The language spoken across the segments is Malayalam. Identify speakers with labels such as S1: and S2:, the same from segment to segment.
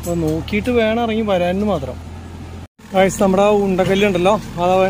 S1: അപ്പോൾ നോക്കിയിട്ട് വേണം ഇറങ്ങി വരാനും മാത്രം. ഗൈസ് നമ്മുടെ ഉണ്ടക്കല്ലുണ്ടല്ലോ അതവൻ.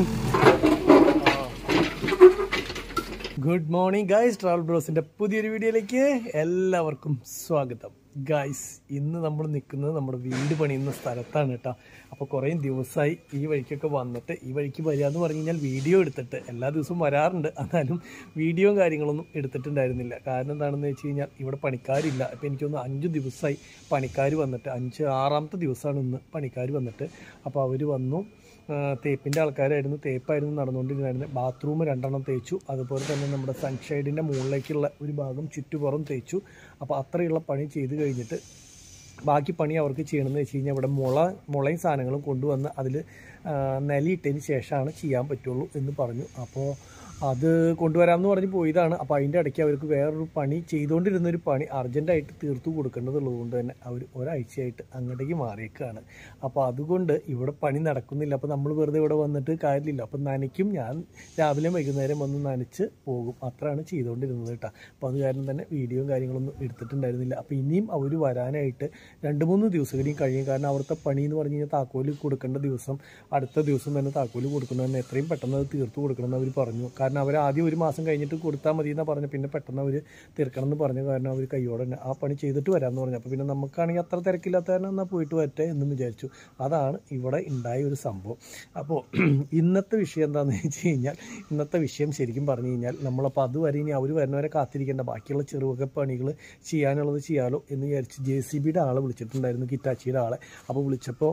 S1: ഗുഡ് മോർണിംഗ് ഗൈസ്, ട്രാവൽ ബ്രോസിൻ്റെ പുതിയൊരു വീഡിയോയിലേക്ക് എല്ലാവർക്കും സ്വാഗതം. ഗൈസ് ഇന്ന് നമ്മൾ നിൽക്കുന്നത് നമ്മുടെ വീട് പണിയുന്ന സ്ഥലത്താണ് കേട്ടോ. അപ്പോൾ കുറേ ദിവസമായി ഈ വഴിക്കൊക്കെ വന്നിട്ട് ഈ വഴിക്ക് വരിക എന്ന് പറഞ്ഞു കഴിഞ്ഞാൽ വീഡിയോ എടുത്തിട്ട് എല്ലാ ദിവസവും വരാറുണ്ട്, എന്നാലും വീഡിയോയും കാര്യങ്ങളൊന്നും എടുത്തിട്ടുണ്ടായിരുന്നില്ല. കാരണം എന്താണെന്ന് വെച്ച് കഴിഞ്ഞാൽ ഇവിടെ പണിക്കാരില്ല. ഇപ്പോൾ എനിക്കൊന്ന് 5 ദിവസമായി പണിക്കാർ വന്നിട്ട്, 6-ാമത്തെ ദിവസമാണ് ഇന്ന് പണിക്കാർ വന്നിട്ട്. അപ്പോൾ അവർ വന്നു, തേപ്പിൻ്റെ ആൾക്കാരായിരുന്നു, തേപ്പായിരുന്നു നടന്നുകൊണ്ടിരുന്നായിരുന്നു. ബാത്റൂം 2 തേച്ചു, അതുപോലെ തന്നെ നമ്മുടെ സൺഷൈഡിൻ്റെ മുകളിലേക്കുള്ള ഒരു ഭാഗം ചുറ്റുപുറം തേച്ചു. അപ്പോൾ അത്രയുള്ള പണി ചെയ്ത് കഴിഞ്ഞിട്ട് ബാക്കി പണി അവർക്ക് ചെയ്യണമെന്ന് വെച്ച് കഴിഞ്ഞാൽ ഇവിടെ മുളയും സാധനങ്ങളും കൊണ്ടുവന്ന് അതിൽ നിലയിട്ടതിന് ശേഷമാണ് ചെയ്യാൻ പറ്റുള്ളൂ എന്ന് പറഞ്ഞു. അപ്പോൾ അത് കൊണ്ടുവരാമെന്ന് പറഞ്ഞ് പോയതാണ്. അപ്പോൾ അതിൻ്റെ ഇടയ്ക്ക് അവർക്ക് വേറൊരു പണി ചെയ്തുകൊണ്ടിരുന്നൊരു പണി അർജൻറ്റായിട്ട് തീർത്തു കൊടുക്കേണ്ടതുള്ളത് കൊണ്ട് തന്നെ അവർ ഒരാഴ്ചയായിട്ട് അങ്ങോട്ടേക്ക് മാറിയേക്കാണ്. അപ്പോൾ അതുകൊണ്ട് ഇവിടെ പണി നടക്കുന്നില്ല. അപ്പോൾ നമ്മൾ വെറുതെ ഇവിടെ വന്നിട്ട് കാര്യമില്ല. അപ്പോൾ നനയ്ക്കും, ഞാൻ രാവിലെ വൈകുന്നേരം വന്ന് നനച്ച് പോകും, അത്രയാണ് ചെയ്തുകൊണ്ടിരുന്നത് കേട്ടോ. അപ്പോൾ അത് കാരണം തന്നെ വീഡിയോയും കാര്യങ്ങളൊന്നും എടുത്തിട്ടുണ്ടായിരുന്നില്ല. അപ്പോൾ ഇനിയും അവർ വരാനായിട്ട് 2-3 ദിവസം കൂടിയും കഴിയും. കാരണം അവിടുത്തെ പണി എന്ന് പറഞ്ഞു കഴിഞ്ഞാൽ താക്കോല് കൊടുക്കേണ്ട ദിവസം അടുത്ത ദിവസം തന്നെ താക്കോല് കൊടുക്കണമെന്ന്, എത്രയും പെട്ടെന്ന് അത് തീർത്ത് കൊടുക്കണമെന്ന് അവർ പറഞ്ഞു. കാരണം അവർ ആദ്യം 1 മാസം കഴിഞ്ഞിട്ട് കൊടുത്താൽ മതി എന്നാണ് പറഞ്ഞു. പിന്നെ പെട്ടെന്ന് അവർ തീർക്കണം എന്ന് പറഞ്ഞു. കാരണം അവർ കയ്യോടെ തന്നെ ആ പണി ചെയ്തിട്ട് വരാമെന്ന് പറഞ്ഞു. അപ്പോൾ പിന്നെ നമുക്കാണെങ്കിൽ അത്ര തിരക്കില്ലാത്ത കാരണം എന്നാൽ പോയിട്ട് വരട്ടെ എന്നും വിചാരിച്ചു. അതാണ് ഇവിടെ ഉണ്ടായ ഒരു സംഭവം. അപ്പോൾ ഇന്നത്തെ വിഷയം എന്താണെന്ന് വെച്ച് കഴിഞ്ഞാൽ, ഇന്നത്തെ വിഷയം ശരിക്കും പറഞ്ഞു കഴിഞ്ഞാൽ നമ്മളപ്പോൾ അതുവരെ ഇനി അവർ വരുന്നവരെ കാത്തിരിക്കേണ്ട, ബാക്കിയുള്ള ചെറുവക പണികൾ ചെയ്യാനുള്ളത് ചെയ്യാലോ എന്ന് വിചാരിച്ച് JCBയുടെ ആളെ വിളിച്ചിട്ടുണ്ടായിരുന്നു, കിറ്റാച്ചിയുടെ ആളെ. അപ്പോൾ വിളിച്ചപ്പോൾ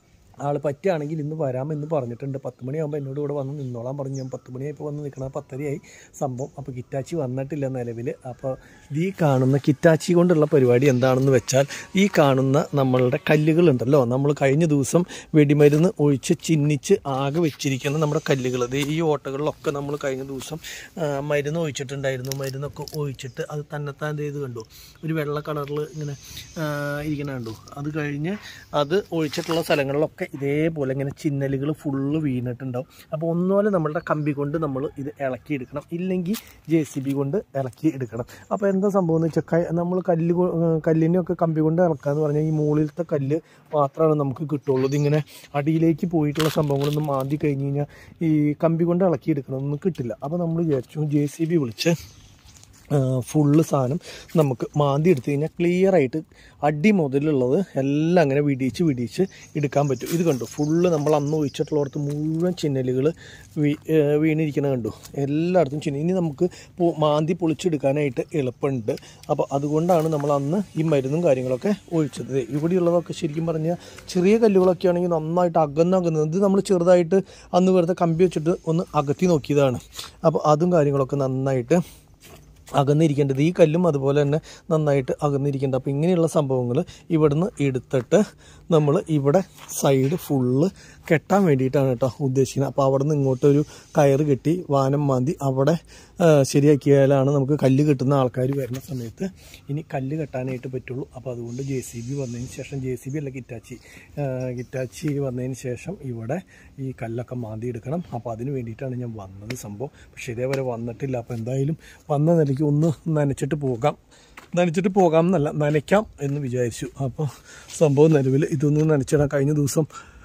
S1: ആൾ പറ്റുകയാണെങ്കിൽ ഇന്ന് വരാമെന്ന് പറഞ്ഞിട്ടുണ്ട്. 10 മണിയാകുമ്പോൾ എന്നോട് ഇവിടെ വന്ന് നിന്നോളാൻ പറഞ്ഞു. ഞാൻ 10 മണിയായപ്പോൾ വന്ന് നിൽക്കണം, 10:30 സംഭവം. അപ്പോൾ കിറ്റാച്ചി വന്നിട്ടില്ല നിലവിൽ. അപ്പോൾ ഈ കാണുന്ന കിറ്റാച്ചി കൊണ്ടുള്ള പരിപാടി എന്താണെന്ന് വെച്ചാൽ, ഈ കാണുന്ന നമ്മളുടെ കല്ലുകളുണ്ടല്ലോ, നമ്മൾ കഴിഞ്ഞ ദിവസം വെടിമരുന്ന് ഒഴിച്ച് ചിന്നിച്ച് ആകെ വെച്ചിരിക്കുന്ന നമ്മുടെ കല്ലുകൾ, ഈ ഓട്ടകളിലൊക്കെ നമ്മൾ കഴിഞ്ഞ ദിവസം മരുന്ന് ഒഴിച്ചിട്ടുണ്ടായിരുന്നു. മരുന്നൊക്കെ ഒഴിച്ചിട്ട് അത് തന്നെത്താൻ ചെയ്ത് കണ്ടു, ഒരു വെള്ള കളറിൽ ഇങ്ങനെ ഇരിക്കണ കണ്ടു. അത് കഴിഞ്ഞ് അത് ഒഴിച്ചിട്ടുള്ള സ്ഥലങ്ങളിലൊക്കെ ഇതേപോലെ ഇങ്ങനെ ചിന്നലുകൾ ഫുള്ള് വീണിട്ടുണ്ടാവും. അപ്പോൾ ഒന്നുപോലെ നമ്മളുടെ കമ്പി കൊണ്ട് നമ്മൾ ഇത് ഇളക്കിയെടുക്കണം, ഇല്ലെങ്കിൽ JCB കൊണ്ട് ഇളക്കി എടുക്കണം. അപ്പോൾ എന്താ സംഭവം എന്ന് വെച്ചാൽ, നമ്മൾ കല്ലിനെയൊക്കെ കമ്പി കൊണ്ട് ഇളക്കാന്ന് പറഞ്ഞാൽ ഈ മുകളിലത്തെ കല്ല് മാത്രമാണ് നമുക്ക് കിട്ടുള്ളൂ. ഇതിങ്ങനെ അടിയിലേക്ക് പോയിട്ടുള്ള സംഭവങ്ങളൊന്നും മാന്തി കഴിഞ്ഞ് കഴിഞ്ഞാൽ ഈ കമ്പി കൊണ്ട് ഇളക്കിയെടുക്കണമെന്നൊന്നും കിട്ടില്ല. അപ്പോൾ നമ്മൾ വിചാരിച്ചു JCB വിളിച്ച് ഫുള്ള് സാധനം നമുക്ക് മാന്തി എടുത്തു കഴിഞ്ഞാൽ ക്ലിയറായിട്ട് അടി മുതലുള്ളത് എല്ലാം അങ്ങനെ വിടിയിച്ച് എടുക്കാൻ പറ്റും. ഇത് കണ്ടു, ഫുള്ള് നമ്മൾ അന്ന് ഒഴിച്ചിട്ടുള്ളടത്ത് മുഴുവൻ ചിന്നലുകൾ വീണിരിക്കണം കണ്ടു, എല്ലായിടത്തും ചിന്ന. ഇനി നമുക്ക് മാന്തി പൊളിച്ചെടുക്കാനായിട്ട് എളുപ്പമുണ്ട്. അപ്പോൾ അതുകൊണ്ടാണ് നമ്മൾ അന്ന് ഈ മരുന്നും കാര്യങ്ങളൊക്കെ ഒഴിച്ചത്. ഇവിടെയുള്ളതൊക്കെ ശരിക്കും പറഞ്ഞാൽ ചെറിയ കല്ലുകളൊക്കെ ആണെങ്കിൽ നന്നായിട്ട് അകന്നത്. ഇത് നമ്മൾ ചെറുതായിട്ട് അന്ന് വെറുതെ കമ്പി വെച്ചിട്ട് ഒന്ന് അകത്തി നോക്കിയതാണ്. അപ്പോൾ അതും കാര്യങ്ങളൊക്കെ നന്നായിട്ട് അകന്നിരിക്കേണ്ടത്, ഈ കല്ലും അതുപോലെ തന്നെ നന്നായിട്ട് അകന്നിരിക്കേണ്ടത്. അപ്പോൾ ഇങ്ങനെയുള്ള സംഭവങ്ങൾ ഇവിടുന്ന് എടുത്തിട്ട് നമ്മൾ ഇവിടെ സൈഡ് ഫുള്ള് കെട്ടാൻ വേണ്ടിയിട്ടാണ് കേട്ടോ ഉദ്ദേശിക്കുന്നത്. അപ്പോൾ അവിടെ നിന്ന് ഇങ്ങോട്ടൊരു കയറ് കെട്ടി വാനം മാന്തി അവിടെ ശരിയാക്കിയാലാണ് നമുക്ക് കല്ല് കെട്ടുന്ന ആൾക്കാർ വരുന്ന സമയത്ത് ഇനി കല്ല് കെട്ടാനായിട്ട് പറ്റുള്ളൂ. അപ്പോൾ അതുകൊണ്ട് JCB വന്നതിന് ശേഷം, JCB അല്ല കിറ്റാച്ചി വന്നതിന് ശേഷം ഇവിടെ ഈ കല്ലൊക്കെ മാന്തി എടുക്കണം. അപ്പോൾ അതിന് വേണ്ടിയിട്ടാണ് ഞാൻ വന്നത് സംഭവം. പക്ഷേ ഇതേവരെ വന്നിട്ടില്ല. അപ്പോൾ എന്തായാലും വന്ന നിലയ്ക്ക് ഒന്ന് നനച്ചിട്ട് പോകാം എന്നല്ല, നനയ്ക്കാം എന്ന് വിചാരിച്ചു. അപ്പോൾ സംഭവം നിലവിൽ ഇതൊന്ന് നനച്ചിടാം. കഴിഞ്ഞ ദിവസം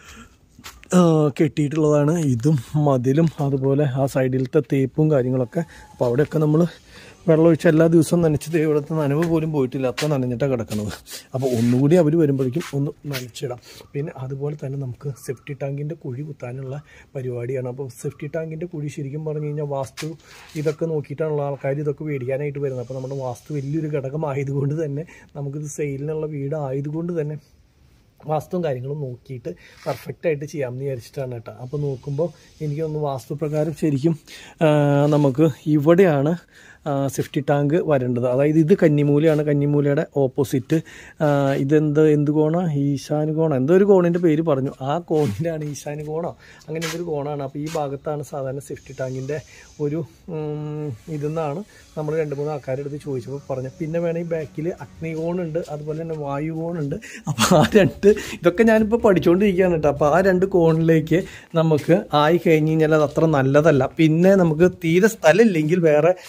S1: കെട്ടിയിട്ടുള്ളതാണ് ഇതും മതിലും അതുപോലെ ആ സൈഡിലത്തെ തേപ്പും കാര്യങ്ങളൊക്കെ. അപ്പോൾ അവിടെയൊക്കെ നമ്മൾ വെള്ളമൊഴിച്ച് എല്ലാ ദിവസവും നനച്ചത്, ഇവിടുത്തെ നനവ് പോലും പോയിട്ടില്ല, അത്ര നനഞ്ഞിട്ടാണ് കിടക്കുന്നത്. അപ്പോൾ ഒന്നുകൂടി അവർ വരുമ്പോഴേക്കും ഒന്ന് നനച്ചിടാം. പിന്നെ അതുപോലെ തന്നെ നമുക്ക് സെഫ്റ്റി ടാങ്കിൻ്റെ കുഴി കുത്താനുള്ള പരിപാടിയാണ്. അപ്പോൾ സെഫ്റ്റി ടാങ്കിൻ്റെ കുഴി ശരിക്കും പറഞ്ഞു കഴിഞ്ഞാൽ വാസ്തു ഇതൊക്കെ നോക്കിയിട്ടാണുള്ള ആൾക്കാർ ഇതൊക്കെ മേടിക്കാനായിട്ട് വരുന്നത്. അപ്പോൾ നമ്മുടെ വാസ്തു വലിയൊരു ഘടകമായതുകൊണ്ട് തന്നെ, നമുക്കിത് സെയിലിനുള്ള വീട് ആയതുകൊണ്ട് തന്നെ വാസ്തുവും കാര്യങ്ങളും നോക്കിയിട്ട് പെർഫെക്റ്റായിട്ട് ചെയ്യാമെന്ന് വിചാരിച്ചിട്ടാണ് കേട്ടോ. അപ്പോൾ നോക്കുമ്പോൾ എനിക്കൊന്ന് വാസ്തുപ്രകാരം ശരിക്കും നമുക്ക് ഇവിടെയാണ് സേഫ്റ്റി ടാങ്ക് വരേണ്ടത്. അതായത് ഇത് കന്നിമൂലയാണ്, കന്നിമൂലയുടെ ഓപ്പോസിറ്റ് എന്ത് കോണോ, ഈശാനുകോണം, എന്തോ ഒരു കോണിൻ്റെ പേര് പറഞ്ഞു, ആ കോണിൻ്റെയാണ് ഈശാനുകോണോ അങ്ങനെ എന്തൊരു കോണാണ്. അപ്പോൾ ഈ ഭാഗത്താണ് സാധാരണ സേഫ്റ്റി ടാങ്കിൻ്റെ ഒരു ഇതെന്നാണ് നമ്മൾ 2-3 ആൾക്കാരുടെ അടുത്ത് ചോദിച്ചപ്പോൾ പറഞ്ഞു. പിന്നെ വേണമെങ്കിൽ ബാക്കിൽ അഗ്നികോണുണ്ട്, അതുപോലെ തന്നെ വായുകോണുണ്ട്. അപ്പോൾ ആ ഇതൊക്കെ ഞാനിപ്പോൾ പഠിച്ചുകൊണ്ടിരിക്കുകയാണ് കേട്ടോ. അപ്പോൾ ആ 2 കോണിലേക്ക് നമുക്ക് ആയി കഴിഞ്ഞ് കഴിഞ്ഞാൽ അത് അത്ര നല്ലതല്ല. പിന്നെ നമുക്ക് തീരെ സ്ഥലമില്ലെങ്കിൽ വേറെ ഒരു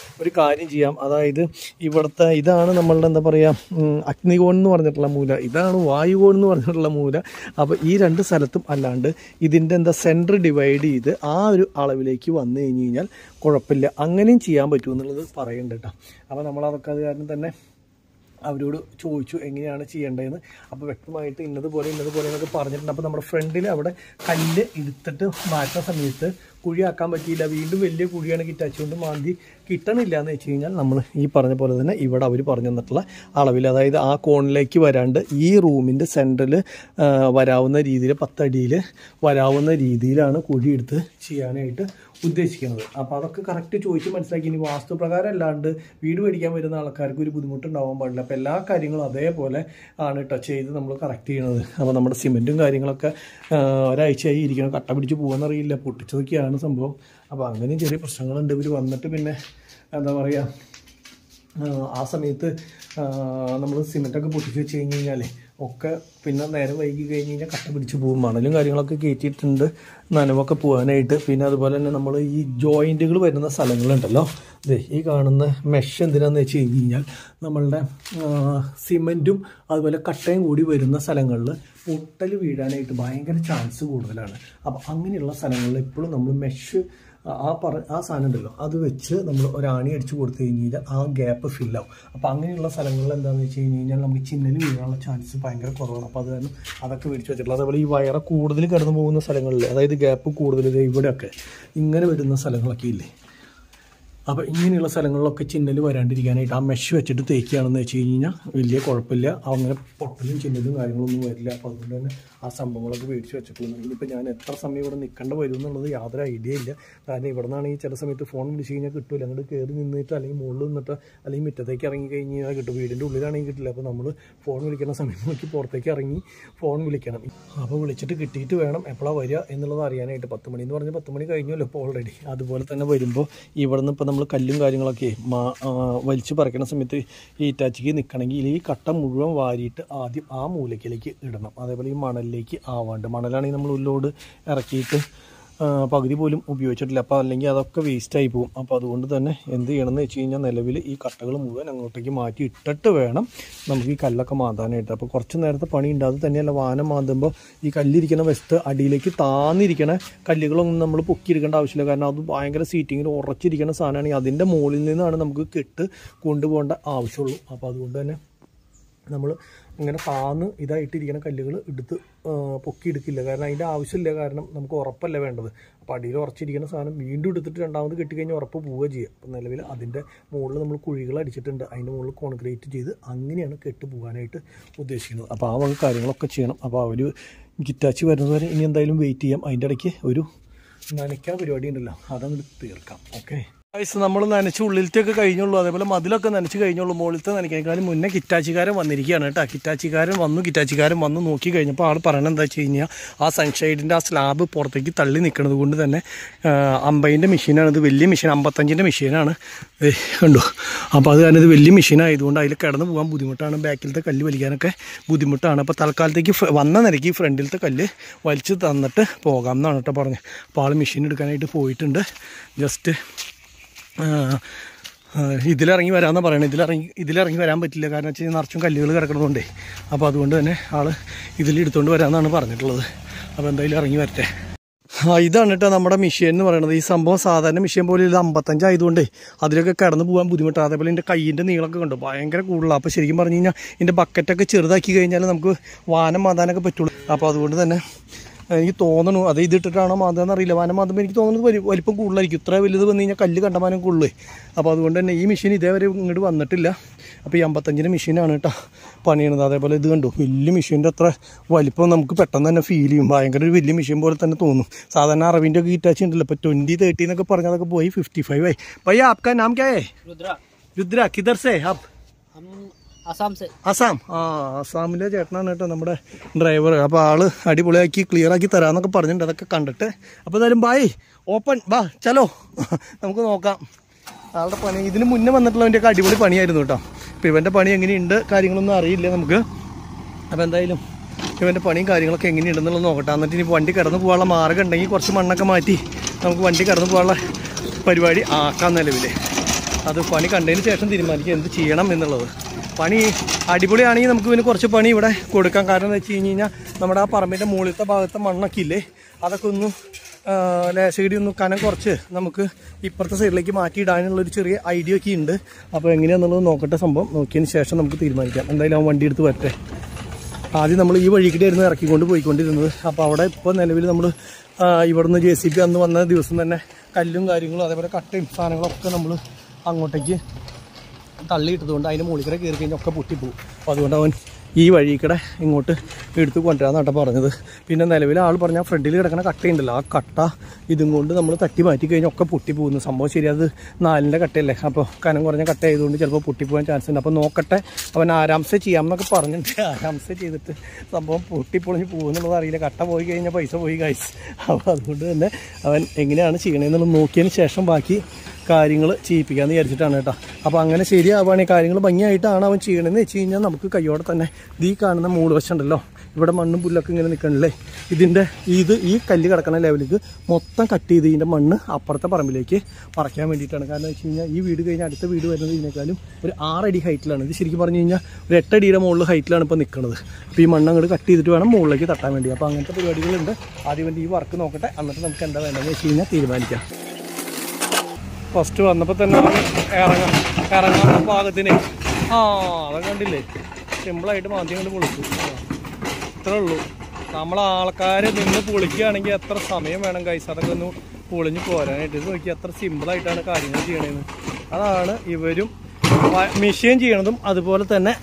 S1: കാര്യം ചെയ്യാം. അതായത് ഇവിടുത്തെ ഇതാണ് നമ്മളുടെ എന്താ പറയുക അഗ്നികോൺ എന്ന് പറഞ്ഞിട്ടുള്ള മൂല, ഇതാണ് വായുകോൺ എന്ന് പറഞ്ഞിട്ടുള്ള മൂല. അപ്പോൾ ഈ രണ്ട് സ്ഥലത്തും അല്ലാണ്ട് ഇതിൻ്റെ എന്താ സെൻറ്റർ ഡിവൈഡ് ചെയ്ത് ആ ഒരു അളവിലേക്ക് വന്നു കഴിഞ്ഞ് കഴിഞ്ഞാൽ കുഴപ്പമില്ല, അങ്ങനെയും ചെയ്യാൻ പറ്റുമെന്നുള്ളത് പറയുന്നുണ്ട് കേട്ടോ. അപ്പോൾ നമ്മളതൊക്കെ അത് കാരണം തന്നെ അവരോട് ചോദിച്ചു എങ്ങനെയാണ് ചെയ്യേണ്ടതെന്ന്. അപ്പോൾ വ്യക്തമായിട്ട് ഇന്നതുപോലെ എന്നൊക്കെ പറഞ്ഞിട്ടുണ്ട്. അപ്പോൾ നമ്മുടെ ഫ്രണ്ടിൽ അവിടെ കല്ല് എടുത്തിട്ട് മാറ്റുന്ന സമയത്ത് കുഴിയാക്കാൻ പറ്റിയില്ല, വീണ്ടും വലിയ കുഴിയാണ് കിറ്റാച്ചി കൊണ്ട് മാന്തി കിട്ടണില്ല എന്ന് വെച്ച് കഴിഞ്ഞാൽ നമ്മൾ ഈ പറഞ്ഞ പോലെ തന്നെ ഇവിടെ അവർ പറഞ്ഞു തന്നിട്ടുള്ള അളവിൽ, അതായത് ആ കോണിലേക്ക് വരാണ്ട് ഈ റൂമിൻ്റെ സെൻറ്ററിൽ വരാവുന്ന രീതിയിൽ 10 അടിയിൽ വരാവുന്ന രീതിയിലാണ് കുഴി എടുത്ത് ചെയ്യാനായിട്ട് ഉദ്ദേശിക്കുന്നത്. അപ്പോൾ അതൊക്കെ കറക്റ്റ് ചോദിച്ച് മനസ്സിലാക്കി. ഇനി വാസ്തുപ്രകാരം അല്ലാണ്ട് വീട് മേടിക്കാൻ വരുന്ന ആൾക്കാർക്ക് ഒരു ബുദ്ധിമുട്ടുണ്ടാവാൻ പാടില്ല. അപ്പോൾ എല്ലാ കാര്യങ്ങളും അതേപോലെ ആണ് ടച്ച് ചെയ്ത് നമ്മൾ കറക്റ്റ് ചെയ്യണത്. അപ്പോൾ നമ്മുടെ സിമെൻറ്റും കാര്യങ്ങളൊക്കെ ഒരാഴ്ചയായി ഇരിക്കണം, കട്ട പിടിച്ച് പോകുമെന്നറിയില്ല, പൊട്ടിച്ചതൊക്കെയാണ് സംഭവം. അപ്പോൾ അങ്ങനെയും ചെറിയ പ്രശ്നങ്ങളുണ്ട്. ഇവർ വന്നിട്ട് പിന്നെ എന്താ പറയുക, ആ സമയത്ത് നമ്മൾ സിമെൻറ്റൊക്കെ പൊട്ടിച്ച് വെച്ച് കഴിഞ്ഞ് കഴിഞ്ഞാൽ ഒക്കെ പിന്നെ നേരം വൈകി കഴിഞ്ഞ് കഴിഞ്ഞാൽ കട്ട പിടിച്ച് പോകും. മണലും കാര്യങ്ങളൊക്കെ കയറ്റിയിട്ടുണ്ട് നനവൊക്കെ പോകാനായിട്ട്. പിന്നെ അതുപോലെ തന്നെ നമ്മൾ ഈ ജോയിൻറ്റുകൾ വരുന്ന സ്ഥലങ്ങളുണ്ടല്ലോ, ഈ കാണുന്ന മെഷ് എന്തിനാന്ന് വെച്ച് കഴിഞ്ഞ് കഴിഞ്ഞാൽ നമ്മളുടെ സിമെൻറ്റും അതുപോലെ കട്ടയും കൂടി വരുന്ന സ്ഥലങ്ങളിൽ പൊട്ടൽ വീഴാനായിട്ട് ഭയങ്കര ചാൻസ് കൂടുതലാണ്. അപ്പോൾ അങ്ങനെയുള്ള സ്ഥലങ്ങളിൽ എപ്പോഴും നമ്മൾ മെഷ് ആ സാധനം ഉണ്ടല്ലോ അത് വെച്ച് നമ്മൾ ഒരാണി അടിച്ച് കൊടുത്തു കഴിഞ്ഞ് കഴിഞ്ഞാൽ ആ ഗ്യാപ്പ് ഫില്ലാവും. അപ്പോൾ അങ്ങനെയുള്ള സ്ഥലങ്ങളിൽ എന്താണെന്ന് വെച്ച് കഴിഞ്ഞ് കഴിഞ്ഞാൽ നമുക്ക് ചിന്നൽ വീഴാനുള്ള ചാൻസ് ഭയങ്കര കുറവാണ്. അപ്പോൾ അത് കാരണം അതൊക്കെ മേടിച്ച് വെച്ചിട്ടുള്ളത്. അതേപോലെ ഈ വയറ് കൂടുതൽ കടന്നു പോകുന്ന സ്ഥലങ്ങളിൽ, അതായത് ഗ്യാപ്പ് കൂടുതൽ ഇവിടെയൊക്കെ ഇങ്ങനെ വരുന്ന സ്ഥലങ്ങളൊക്കെ ഇല്ലേ, അപ്പോൾ ഇങ്ങനെയുള്ള സ്ഥലങ്ങളിലൊക്കെ ചിന്നൽ വരാണ്ടിരിക്കാനായിട്ട് ആ മെഷ് വെച്ചിട്ട് തേക്കുകയാണെന്ന് വെച്ച് കഴിഞ്ഞ് കഴിഞ്ഞാൽ വലിയ കുഴപ്പമില്ല, അങ്ങനെ പൊട്ടലും ചിന്നലും കാര്യങ്ങളൊന്നും വരില്ല. അപ്പോൾ അതുകൊണ്ട് തന്നെ ആ സംഭവങ്ങളൊക്കെ മേടിച്ച് വെച്ചിട്ടുള്ളത്. ഇനിയിപ്പോൾ ഞാൻ എത്ര സമയം ഇവിടെ നിൽക്കേണ്ട വരും എന്നുള്ളത് യാതൊരു ഐഡിയ ഇല്ല. കാരണം ഇവിടെ നിന്നാണെങ്കിൽ ചില സമയത്ത് ഫോൺ വിളിച്ച് കഴിഞ്ഞാൽ കിട്ടില്ല, അങ്ങോട്ട് കയറി നിന്നിട്ട് അല്ലെങ്കിൽ മുകളിൽ നിന്നിട്ട് അല്ലെങ്കിൽ മുറ്റത്തേക്ക് ഇറങ്ങി കഴിഞ്ഞ് കഴിഞ്ഞാൽ കിട്ടും, വീടിൻ്റെ ഉള്ളിലാണെങ്കിൽ കിട്ടില്ല. അപ്പോൾ നമ്മൾ ഫോൺ വിളിക്കുന്ന സമയം നോക്കി പുറത്തേക്ക് ഇറങ്ങി ഫോൺ വിളിക്കണം. അപ്പോൾ വിളിച്ചിട്ട് കിട്ടിയിട്ട് വേണം എപ്പോഴാണ് വരിക എന്നുള്ളത് അറിയാനായിട്ട്. 10 മണി എന്ന് പറഞ്ഞാൽ 10 മണി കഴിഞ്ഞല്ലോ ഇപ്പോൾ ഓൾറെഡി. അതുപോലെ തന്നെ വരുമ്പോൾ ഇവിടെ നിന്ന് ഇപ്പോൾ നമ്മൾ കല്ലും കാര്യങ്ങളൊക്കെ വലിച്ച് പറിക്കുന്ന സമയത്ത് ഈ ഇറ്റാച്ചിക്ക് നിൽക്കണമെങ്കിൽ ഈ കട്ട മുഴുവൻ വാരിയിട്ട് ആദ്യം ആ മൂലയ്ക്കിലേക്ക് ഇടണം. അതേപോലെ ഈ മണലിലേക്ക് ആവാണ്ട്, മണലാണെങ്കിൽ നമ്മൾ ഉള്ളോട് ഇറക്കിയിട്ട് പകുതി പോലും ഉപയോഗിച്ചിട്ടില്ല, അപ്പോൾ അല്ലെങ്കിൽ അതൊക്കെ വേസ്റ്റായി പോകും. അപ്പോൾ അതുകൊണ്ട് തന്നെ എന്ത് ചെയ്യണമെന്ന് വെച്ച് കഴിഞ്ഞാൽ നിലവിൽ ഈ കട്ടകൾ മുഴുവൻ അങ്ങോട്ടേക്ക് മാറ്റി ഇട്ടിട്ട് വേണം നമുക്ക് ഈ കല്ലൊക്കെ മാന്താനായിട്ട്. അപ്പോൾ കുറച്ച് നേരത്തെ പണി ഉണ്ട്. അത് തന്നെയല്ല, വാനം മാന്തുമ്പോൾ ഈ കല്ലിരിക്കുന്ന വശത്ത് അടിയിലേക്ക് താന്നിരിക്കണ കല്ലുകളൊന്നും നമ്മൾ പൊക്കിയെടുക്കേണ്ട ആവശ്യമില്ല. കാരണം അത് ഭയങ്കര സീറ്റിങ്ങിൽ ഉറച്ചിരിക്കുന്ന സാധനമാണെങ്കിൽ അതിൻ്റെ മുകളിൽ നിന്നാണ് നമുക്ക് കെട്ട് കൊണ്ടുപോകേണ്ട ആവശ്യമുള്ളൂ. അപ്പോൾ അതുകൊണ്ട് തന്നെ നമ്മൾ ഇങ്ങനെ താന്ന് ഇതായിട്ടിരിക്കുന്ന കല്ലുകൾ എടുത്ത് പൊക്കിയെടുക്കില്ല, കാരണം അതിൻ്റെ ആവശ്യമില്ല. കാരണം നമുക്ക് ഉറപ്പല്ല വേണ്ടത്. അപ്പോൾ അടിയിൽ ഉറച്ചിരിക്കുന്ന സാധനം വീണ്ടും എടുത്തിട്ട് രണ്ടാമത് കെട്ടിക്കഴിഞ്ഞാൽ ഉറപ്പ് പോവുക ചെയ്യുക. അപ്പോൾ നിലവിൽ അതിൻ്റെ മുകളിൽ നമ്മൾ കുഴികൾ അടിച്ചിട്ടുണ്ട്, അതിൻ്റെ മുകളിൽ കോൺക്രീറ്റ് ചെയ്ത് അങ്ങനെയാണ് കെട്ട് പോകാനായിട്ട് ഉദ്ദേശിക്കുന്നത്. അപ്പോൾ ആ വക കാര്യങ്ങളൊക്കെ ചെയ്യണം. അപ്പോൾ അവർ ഗിറ്റാച്ചി വരുന്നവരെ ഇനി എന്തായാലും വെയിറ്റ് ചെയ്യാം. അതിൻ്റെ ഇടയ്ക്ക് ഒരു നനയ്ക്കാൻ പരിപാടി ഉണ്ടല്ലോ, അതങ്ങ് തീർക്കാം. ഓക്കെ, നമ്മൾ നനച്ച് ഉള്ളിലത്തെയൊക്കെ കഴിഞ്ഞുള്ളൂ, അതേപോലെ മതിലൊക്കെ നനച്ച് കഴിഞ്ഞുള്ളൂ. മുകളിലത്തെ നനയ്ക്കാനും മുന്നേ കിറ്റാച്ചിക്കാരൻ വന്നിരിക്കുകയാണ് കേട്ടോ. കിറ്റാച്ചിക്കാരൻ വന്ന് നോക്കി കഴിഞ്ഞപ്പോൾ ആൾ പറയണത് എന്താ വെച്ച് കഴിഞ്ഞാൽ ആ സൺഷൈഡിൻ്റെ ആ സ്ലാബ് പുറത്തേക്ക് തള്ളി നിൽക്കുന്നത് കൊണ്ട് തന്നെ 50ൻ്റെ മെഷീനാണ് ഇത്, വലിയ മെഷീൻ 55ൻ്റെ മെഷീനാണ് കണ്ടു. അപ്പോൾ അത് കാരണം ഇത് വലിയ മെഷീനായതുകൊണ്ട് അതിൽ കിടന്ന് പോകാൻ ബുദ്ധിമുട്ടാണ്, ബാക്കിലത്തെ കല്ല് വലിക്കാനൊക്കെ ബുദ്ധിമുട്ടാണ്. അപ്പോൾ തൽക്കാലത്തേക്ക് വന്ന നിലയ്ക്ക് ഫ്രണ്ടിലത്തെ കല്ല് വലിച്ച് തന്നിട്ട് പോകാം എന്നാണ് കേട്ടോ പറഞ്ഞത്. അപ്പോൾ ആൾ മെഷീൻ എടുക്കാനായിട്ട് പോയിട്ടുണ്ട്. ജസ്റ്റ് ഇതിലിറങ്ങി വരാമെന്നാണ് പറയണത്. ഇതിലിറങ്ങി വരാൻ പറ്റില്ല, കാരണം വെച്ച് കഴിഞ്ഞാൽ നിറച്ചും കല്ലുകൾ കിടക്കണതുകൊണ്ടേ. അപ്പോൾ അതുകൊണ്ട് തന്നെ ആൾ ഇതിലെടുത്തുകൊണ്ട് വരാമെന്നാണ് പറഞ്ഞിട്ടുള്ളത്. അപ്പോൾ എന്തായാലും ഇറങ്ങി വരട്ടെ. ഇതാണ് കേട്ടോ നമ്മുടെ മെഷീൻ എന്ന് പറയുന്നത്. ഈ സംഭവം സാധാരണ മെഷീൻ പോലെ ഇത് 55 ആയതുകൊണ്ടേ അതിലൊക്കെ കടന്നു പോകാൻ ബുദ്ധിമുട്ടാണ്. അതേപോലെ എൻ്റെ കയ്യിൻ്റെ നീളമൊക്കെ കണ്ടു ഭയങ്കര കൂടുതലാണ്. അപ്പോൾ ശരിക്കും പറഞ്ഞു കഴിഞ്ഞാൽ ഇതിൻ്റെ ബക്കറ്റൊക്കെ ചെറുതാക്കി കഴിഞ്ഞാൽ നമുക്ക് വാനം മാതാനൊക്കെ പറ്റുള്ളൂ. അപ്പോൾ അതുകൊണ്ട് തന്നെ എനിക്ക് തോന്നണു അത് ഇതിട്ടിട്ടാണോ മാതാന്ന് അറിയില്ല. വാനം മാതുമ്പോൾ എനിക്ക് തോന്നുന്നത് വലിപ്പം കൂടുതലായിരിക്കും. ഇത്ര വലുത് വന്നു കഴിഞ്ഞാൽ കല്ല് കണ്ടമാനം കൂടുതലേ. അപ്പോൾ അതുകൊണ്ട് തന്നെ ഈ മെഷീൻ ഇതേവരെ ഇങ്ങോട്ട് വന്നിട്ടില്ല. അപ്പോൾ ഈ 55ൻ്റെ മെഷീനാണ് കേട്ടോ പണിയണത്. അതേപോലെ ഇത് കണ്ടു, വലിയ മെഷീൻ്റെ അത്ര വലിപ്പം നമുക്ക് പെട്ടെന്ന് തന്നെ ഫീൽ ചെയ്യും. ഭയങ്കര ഒരു വലിയ മെഷീൻ പോലെ തന്നെ തോന്നും. സാധാരണ 60ൻ്റെ ഒക്കെ ഗിറ്റാച്ചി ഉണ്ടല്ലോ, ഇപ്പോൾ 20, 30 എന്നൊക്കെ പറഞ്ഞതൊക്കെ പോയി 55 ആയി. ഭയ്യ ആപ്കാ നാം ക്യാ ഹൈ? രുദ്ര. കിധർ സേ ആപ്? അസാം. അസാമിലെ ചേട്ടനാണ് കേട്ടോ നമ്മുടെ ഡ്രൈവർ. അപ്പോൾ ആള് അടിപൊളിയാക്കി ക്ലിയറാക്കി തരാമെന്നൊക്കെ പറഞ്ഞിട്ടുണ്ട്. അതൊക്കെ കണ്ടിട്ട് അപ്പോൾ എന്തായാലും ബായ് ഓപ്പൺ ബാ ചലോ നമുക്ക് നോക്കാം ആളുടെ പണി. ഇതിന് മുന്നേ വന്നിട്ടുള്ളവൻ്റെയൊക്കെ അടിപൊളി പണിയായിരുന്നു കേട്ടോ. അപ്പോൾ ഇവൻ്റെ പണി എങ്ങനെയുണ്ട് കാര്യങ്ങളൊന്നും അറിയില്ല നമുക്ക്. അപ്പോൾ എന്തായാലും ഇവൻ്റെ പണിയും കാര്യങ്ങളൊക്കെ എങ്ങനെയുണ്ടെന്നുള്ളത് നോക്കട്ടെ. എന്നിട്ട് ഇനി വണ്ടി കടന്നു പോകാനുള്ള മാർഗ്ഗം ഉണ്ടെങ്കിൽ കുറച്ച് മണ്ണൊക്കെ മാറ്റി നമുക്ക് വണ്ടി കടന്നു പോകാനുള്ള പരിപാടി ആക്കാം നിലവിൽ. അത് പണി കണ്ടതിന് ശേഷം തീരുമാനിക്കുക എന്ത് ചെയ്യണം എന്നുള്ളത്. പണി അടിപൊളിയാണെങ്കിൽ നമുക്ക് പിന്നെ കുറച്ച് പണി ഇവിടെ കൊടുക്കാം. കാരണം എന്താ വെച്ച് കഴിഞ്ഞാൽ നമ്മുടെ ആ പറമ്പിൻ്റെ മുകളിലത്തെ ഭാഗത്തെ മണ്ണൊക്കെ ഇല്ലേ, അതൊക്കെ ഒന്ന് ലേശകടി ഒന്ന് കനം കുറച്ച് നമുക്ക് ഇപ്പുറത്തെ സൈഡിലേക്ക് മാറ്റിയിടാനുള്ളൊരു ചെറിയ ഐഡിയ ഒക്കെ ഉണ്ട്. അപ്പോൾ എങ്ങനെയാണെന്നുള്ളത് നോക്കട്ടെ. സംഭവം നോക്കിയതിന് ശേഷം നമുക്ക് തീരുമാനിക്കാം. എന്തായാലും അവൻ വണ്ടി എടുത്ത് വരട്ടെ. ആദ്യം നമ്മൾ ഈ വഴിക്കിടെ ആയിരുന്നു ഇറക്കിക്കൊണ്ട് പോയിക്കൊണ്ടിരുന്നത്. അപ്പോൾ അവിടെ ഇപ്പോൾ നിലവിൽ നമ്മൾ ഇവിടുന്ന് JCB അന്ന് വന്ന ദിവസം തന്നെ കല്ലും കാര്യങ്ങളും അതേപോലെ കട്ടയും സാധനങ്ങളൊക്കെ നമ്മൾ അങ്ങോട്ടേക്ക് തള്ളിയിട്ടതുകൊണ്ട് അതിൻ്റെ മുകളിൽ കൂടെ കയറി കഴിഞ്ഞാൽ ഒക്കെ പൊട്ടിപ്പോവും. അപ്പോൾ അതുകൊണ്ട് അവൻ ഈ വഴിക്കടെ ഇങ്ങോട്ട് എടുത്ത് കൊണ്ടുവരാമെന്നാണ് പറഞ്ഞത്. പിന്നെ നിലവിൽ ആൾ പറഞ്ഞാൽ ഫ്രണ്ടിൽ കിടക്കുന്ന കട്ടയുണ്ടല്ലോ, ആ കട്ട ഇതും കൊണ്ട് നമ്മൾ തട്ടി മാറ്റി കഴിഞ്ഞാൽ ഒക്കെ പൊട്ടിപ്പോകുന്നു. സംഭവം ശരി, അത് 4ൻ്റെ കട്ടയല്ലേ, അപ്പോൾ കനം കുറഞ്ഞ കട്ട ആയതുകൊണ്ട് ചിലപ്പോൾ പൊട്ടിപ്പോകാൻ ചാൻസ് ഉണ്ട്. അപ്പോൾ നോക്കട്ടെ, അവൻ ആരാംസെ ചെയ്യാമെന്നൊക്കെ പറഞ്ഞിട്ട് ആരാംസെ ചെയ്തിട്ട് സംഭവം പൊട്ടിപ്പൊളിഞ്ഞ് പോകുന്നുള്ളത് അറിയില്ല. കട്ട പോയി കഴിഞ്ഞാൽ പൈസ പോയി ഗൈസ്. അപ്പോൾ അതുകൊണ്ട് തന്നെ അവൻ എങ്ങനെയാണ് ചെയ്യണമെന്നുള്ളത് നോക്കിയതിന് ശേഷം ബാക്കി കാര്യങ്ങൾ ചെയ്യിപ്പിക്കാമെന്ന് വിചാരിച്ചിട്ടാണ് കേട്ടോ. അപ്പോൾ അങ്ങനെ ശരിയാവുകയാണെങ്കിൽ കാര്യങ്ങൾ ഭംഗിയായിട്ടാണ് അവൻ ചെയ്യണമെന്ന് വെച്ച് കഴിഞ്ഞാൽ നമുക്ക് കയ്യോടെ തന്നെ ഈ കാണുന്ന മൂട് വശം ഉണ്ടല്ലോ, ഇവിടെ മണ്ണും പുല്ലൊക്കെ ഇങ്ങനെ നിൽക്കണില്ലേ, ഈ കല്ല് കിടക്കുന്ന ലെവലിലേക്ക് മൊത്തം കട്ട് ചെയ്ത് ഇതിൻ്റെ മണ്ണ് അപ്പുറത്തെ പറമ്പിലേക്ക് പറിക്കാൻ വേണ്ടിയിട്ടാണ്. കാരണം വെച്ച് കഴിഞ്ഞാൽ ഈ വീട് കഴിഞ്ഞാൽ അടുത്ത വീട് വരുന്നത് ഇതിനേക്കാളും ഒരു 6 അടി ഹൈറ്റിലാണ്. ഇത് ശരിക്കും പറഞ്ഞു കഴിഞ്ഞാൽ ഒരു 8 അടിയുടെ മുകളിൽ ഹൈറ്റിലാണ് ഇപ്പോൾ നിൽക്കുന്നത്. അപ്പോൾ ഈ മണ്ണ് അങ്ങോട്ട് കട്ട് ചെയ്തിട്ട് വേണം മുകളിലേക്ക് തട്ടാൻ വേണ്ടി. അപ്പോൾ അങ്ങനത്തെ പരിപാടികളുണ്ട്. ആദ്യം വേണ്ടി ഈ വർക്ക് നോക്കട്ടെ, എന്നിട്ട് നമുക്ക് എന്താ വേണ്ടതെന്ന് വെച്ച് കഴിഞ്ഞാൽ തീരുമാനിക്കാം. ഫസ്റ്റ് വന്നപ്പോൾ തന്നെ ഇറങ്ങാൻ പാകത്തിന് അതൊക്കെ കണ്ടില്ലേ, സിമ്പിളായിട്ട് മാന്തി കൊണ്ട് പൊളിച്ചു. ഇത്രേ ഉള്ളൂ. നമ്മളാൾക്കാർ നിന്ന് പൊളിക്കുകയാണെങ്കിൽ എത്ര സമയം വേണം കൈസ് അതൊക്കെ ഒന്ന് പൊളിഞ്ഞ് പോരാനായിട്ട്. ഇത് നോക്കി എത്ര സിമ്പിളായിട്ടാണ് കാര്യങ്ങൾ ചെയ്യണതെന്ന്. അതാണ് ഇവരും മെഷീൻ ചെയ്യണതും അതുപോലെ തന്നെ